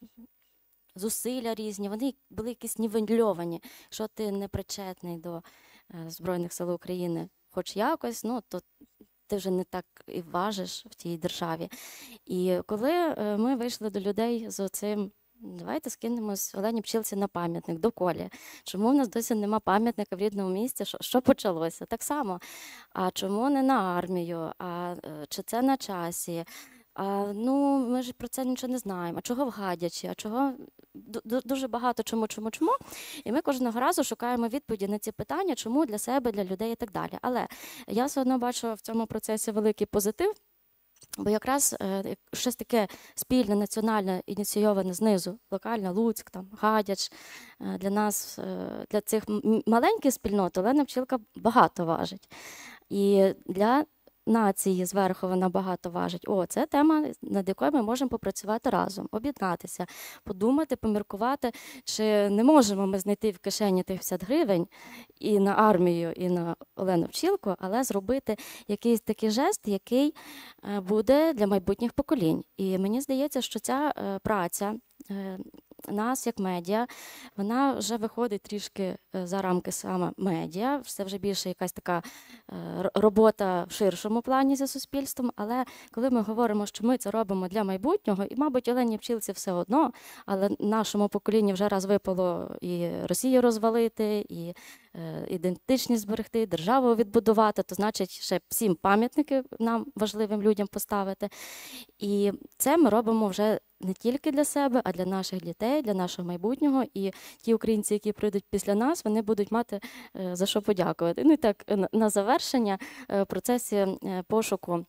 зусилля різні, вони були якісь нівельовані. Якщо ти не причетний до е, Збройних сил України хоч якось, ну, то ти вже не так і важиш в тій державі. І коли е, ми вийшли до людей з оцим, давайте скинемось Олені Пчілці на пам'ятник, до Колі. Чому в нас досі нема пам'ятника в рідному місті? Що, що почалося? Так само. А чому не на армію? А е, чи це на часі? А, ну, ми ж про це нічого не знаємо. А чого в Гадячі? А чого? Ду- ду- Дуже багато чому, чому, чому. І ми кожного разу шукаємо відповіді на ці питання, чому для себе, для людей і так далі. Але я все одно бачу в цьому процесі великий позитив, бо якраз е, як щось таке спільне, національне, ініційоване знизу, локальне, Луцьк, там, Гадяч, е, для нас, е, для цих м- м- маленьких спільнот Олена Пчілка багато важить. І для нації зверху вона багато важить. О, це тема, над якою ми можемо попрацювати разом, об'єднатися, подумати, поміркувати, чи не можемо ми знайти в кишені тих п'ятдесят гривень і на армію, і на Олену Пчілку, але зробити якийсь такий жест, який е, буде для майбутніх поколінь. І мені здається, що ця е, праця е, нас, як медіа, вона вже виходить трішки е, за рамки саме медіа. Це вже більше якась така е, р- робота в ширшому плані за суспільством. Але коли ми говоримо, що ми це робимо для майбутнього, і, мабуть, Олені Пчілці все одно, але нашому поколінню вже раз випало і Росію розвалити, і е, ідентичність зберегти, державу відбудувати, то значить ще всім пам'ятники нам важливим людям поставити. І це ми робимо вже не тільки для себе, а для наших дітей, для нашого майбутнього. І ті українці, які прийдуть після нас, вони будуть мати е, за що подякувати. Ну і так, е, на- на завершення е, в процесі е, пошуку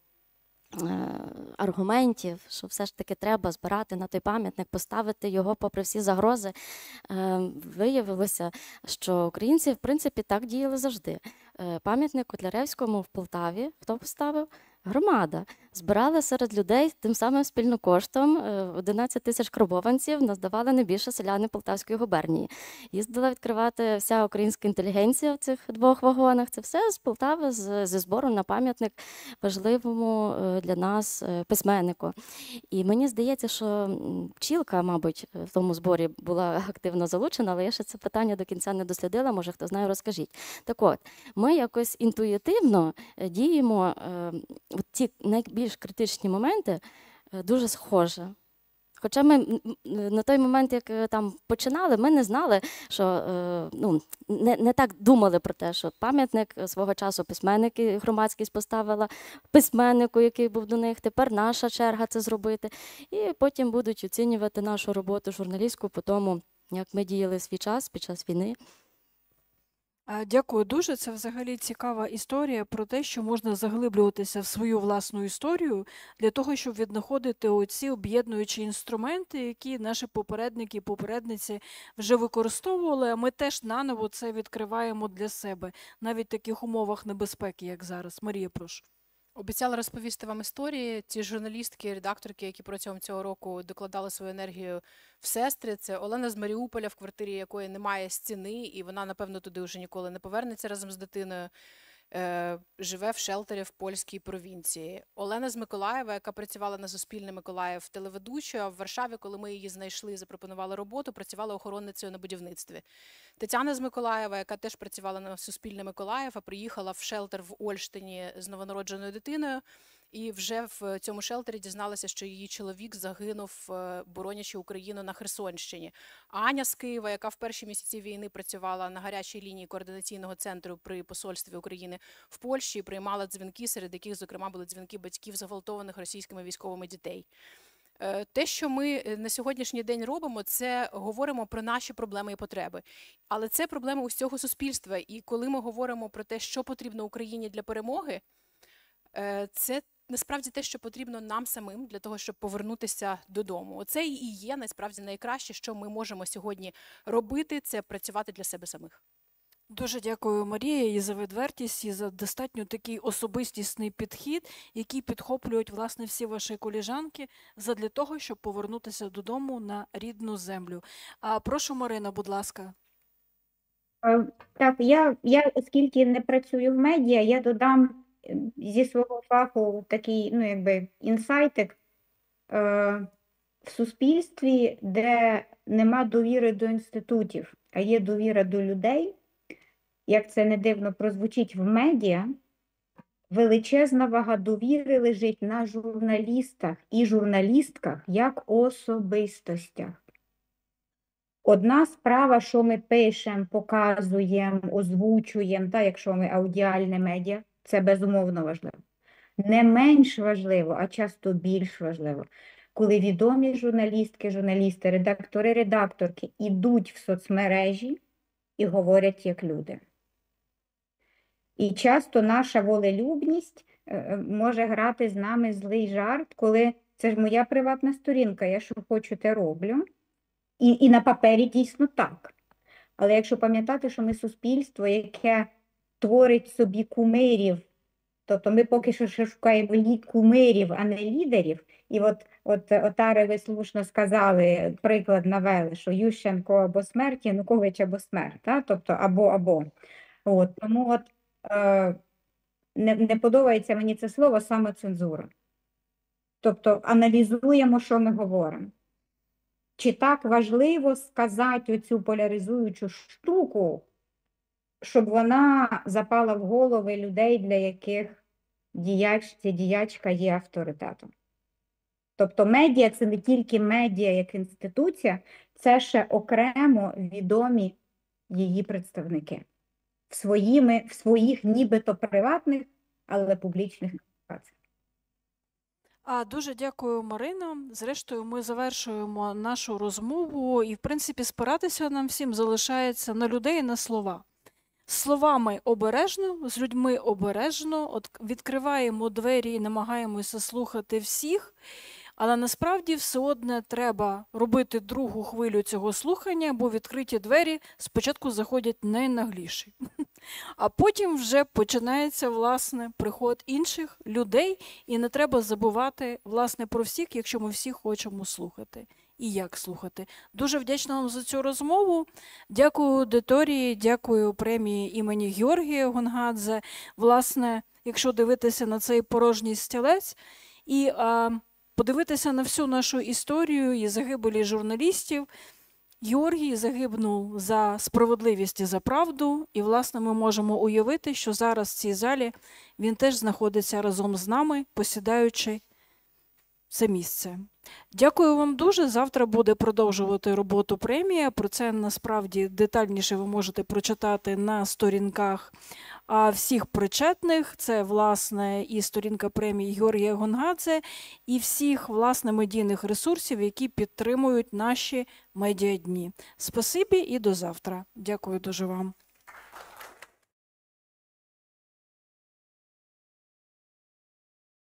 е, аргументів, що все ж таки треба збирати на той пам'ятник, поставити його попри всі загрози, е, виявилося, що українці, в принципі, так діяли завжди. Е, Пам'ятник Котляревському в Полтаві хто поставив? Громада. Збирали серед людей тим самим спільно коштом е, одинадцять тисяч карбованців, наздавали не більше селяни Полтавської губернії. Їздила відкривати вся українська інтелігенція в цих двох вагонах. Це все з Полтави, з- зі збору на пам'ятник важливому е, для нас е, письменнику. І мені здається, що м, Пчілка, мабуть, в тому зборі була активно залучена, але я ще це питання до кінця не дослідила, може хто знає, розкажіть. Так от, ми якось інтуїтивно е, діємо е, от ті найбільш критичні моменти е, дуже схоже. Хоча ми м, м, на той момент, як е, там починали, ми не знали, що е, ну, не, не так думали про те, що пам'ятник е, свого часу письменники громадськість поставила письменнику, який був до них. Тепер наша черга це зробити. І потім будуть оцінювати нашу роботу журналістську по тому, як ми діяли свій час під час війни. А, Дякую дуже. Це взагалі цікава історія про те, що можна заглиблюватися в свою власну історію для того, щоб віднаходити оці об'єднуючі інструменти, які наші попередники і попередниці вже використовували, а ми теж наново це відкриваємо для себе, навіть в таких умовах небезпеки, як зараз. Марія, прошу. Обіцяла розповісти вам історії. Ті журналістки, редакторки, які протягом цього року докладали свою енергію в сестри, це Олена з Маріуполя, в квартирі якої немає стіни, і вона, напевно, туди вже ніколи не повернеться разом з дитиною. Е, живе в шелтері в польській провінції. Олена з Миколаєва, яка працювала на Суспільне Миколаїв телеведучою, а в Варшаві, коли ми її знайшли і запропонували роботу, працювала охоронницею на будівництві. Тетяна з Миколаєва, яка теж працювала на Суспільне Миколаїв, а приїхала в шелтер в Ольштині з новонародженою дитиною, і вже в цьому шелтері дізналася, що її чоловік загинув, боронячи Україну на Херсонщині. А Аня з Києва, яка в перші місяці війни працювала на гарячій лінії координаційного центру при посольстві України в Польщі, приймала дзвінки, серед яких, зокрема, були дзвінки батьків зґвалтованих російськими військовими дітей. Те, що ми на сьогоднішній день робимо, це говоримо про наші проблеми і потреби. Але це проблеми усього суспільства. І коли ми говоримо про те, що потрібно Україні для перемоги, це насправді те, що потрібно нам самим для того, щоб повернутися додому. Оце і є насправді найкраще, що ми можемо сьогодні робити, це працювати для себе самих. Дуже дякую, Марія, і за відвертість, і за достатньо такий особистісний підхід, який підхоплюють, власне, всі ваші колежанки задля того, щоб повернутися додому на рідну землю. А прошу, Марина, будь ласка. Е, Так, я, я, оскільки не працюю в медіа, я додам е, зі свого фаху такий, ну, якби, інсайтик. Е, В суспільстві, де нема довіри до інститутів, а є довіра до людей, як це не дивно прозвучить в медіа, величезна вага довіри лежить на журналістах і журналістках як особистостях. Одна справа, що ми пишемо, показуємо, озвучуємо, та, якщо ми аудіальне медіа, це безумовно важливо. Не менш важливо, а часто більш важливо, коли відомі журналістки, журналісти, редактори, редакторки ідуть в соцмережі і говорять як люди. І часто наша волелюбність е, може грати з нами злий жарт, коли це ж моя приватна сторінка, я що хочу, те роблю. І, і на папері дійсно так. Але якщо пам'ятати, що ми суспільство, яке творить собі кумирів, тобто ми поки що ще шукаємо лі- кумирів, а не лідерів. І от, от Отари, ви слушно сказали, приклад навели, що Ющенко або смерть, Янукович або смерть, та? Тобто або-або. От, тому от е, не, не подобається мені це слово самоцензура. Тобто аналізуємо, що ми говоримо. Чи так важливо сказати оцю поляризуючу штуку, щоб вона запала в голови людей, для яких діяч чи діячка є авторитетом. Тобто медіа – це не тільки медіа як інституція, це ще окремо відомі її представники в, своїми, в своїх нібито приватних, але публічних комунікаціях. А дуже дякую, Марина. Зрештою, ми завершуємо нашу розмову, і, в принципі, спиратися нам всім залишається на людей і на слова. З словами обережно, з людьми обережно, от відкриваємо двері і намагаємося слухати всіх, але насправді все одне треба робити другу хвилю цього слухання, бо відкриті двері спочатку заходять найнагліші. А потім вже починається, власне, приход інших людей, і не треба забувати, власне, про всіх, якщо ми всі хочемо слухати. І як слухати. Дуже вдячна вам за цю розмову. Дякую аудиторії, дякую премії імені Георгія Гонгадзе. Власне, якщо дивитися на цей порожній стілець і а, подивитися на всю нашу історію і загибелі журналістів, Георгій загибнув за справедливість і за правду, і, власне, ми можемо уявити, що зараз в цій залі він теж знаходиться разом з нами, посідаючи це місце. Дякую вам дуже. Завтра буде продовжувати роботу премія. Про це насправді детальніше ви можете прочитати на сторінках а, всіх причетних. Це, власне, і сторінка премії Георгія Гонгадзе, і всіх, власне, медійних ресурсів, які підтримують наші медіадні. Спасибі і до завтра. Дякую дуже вам.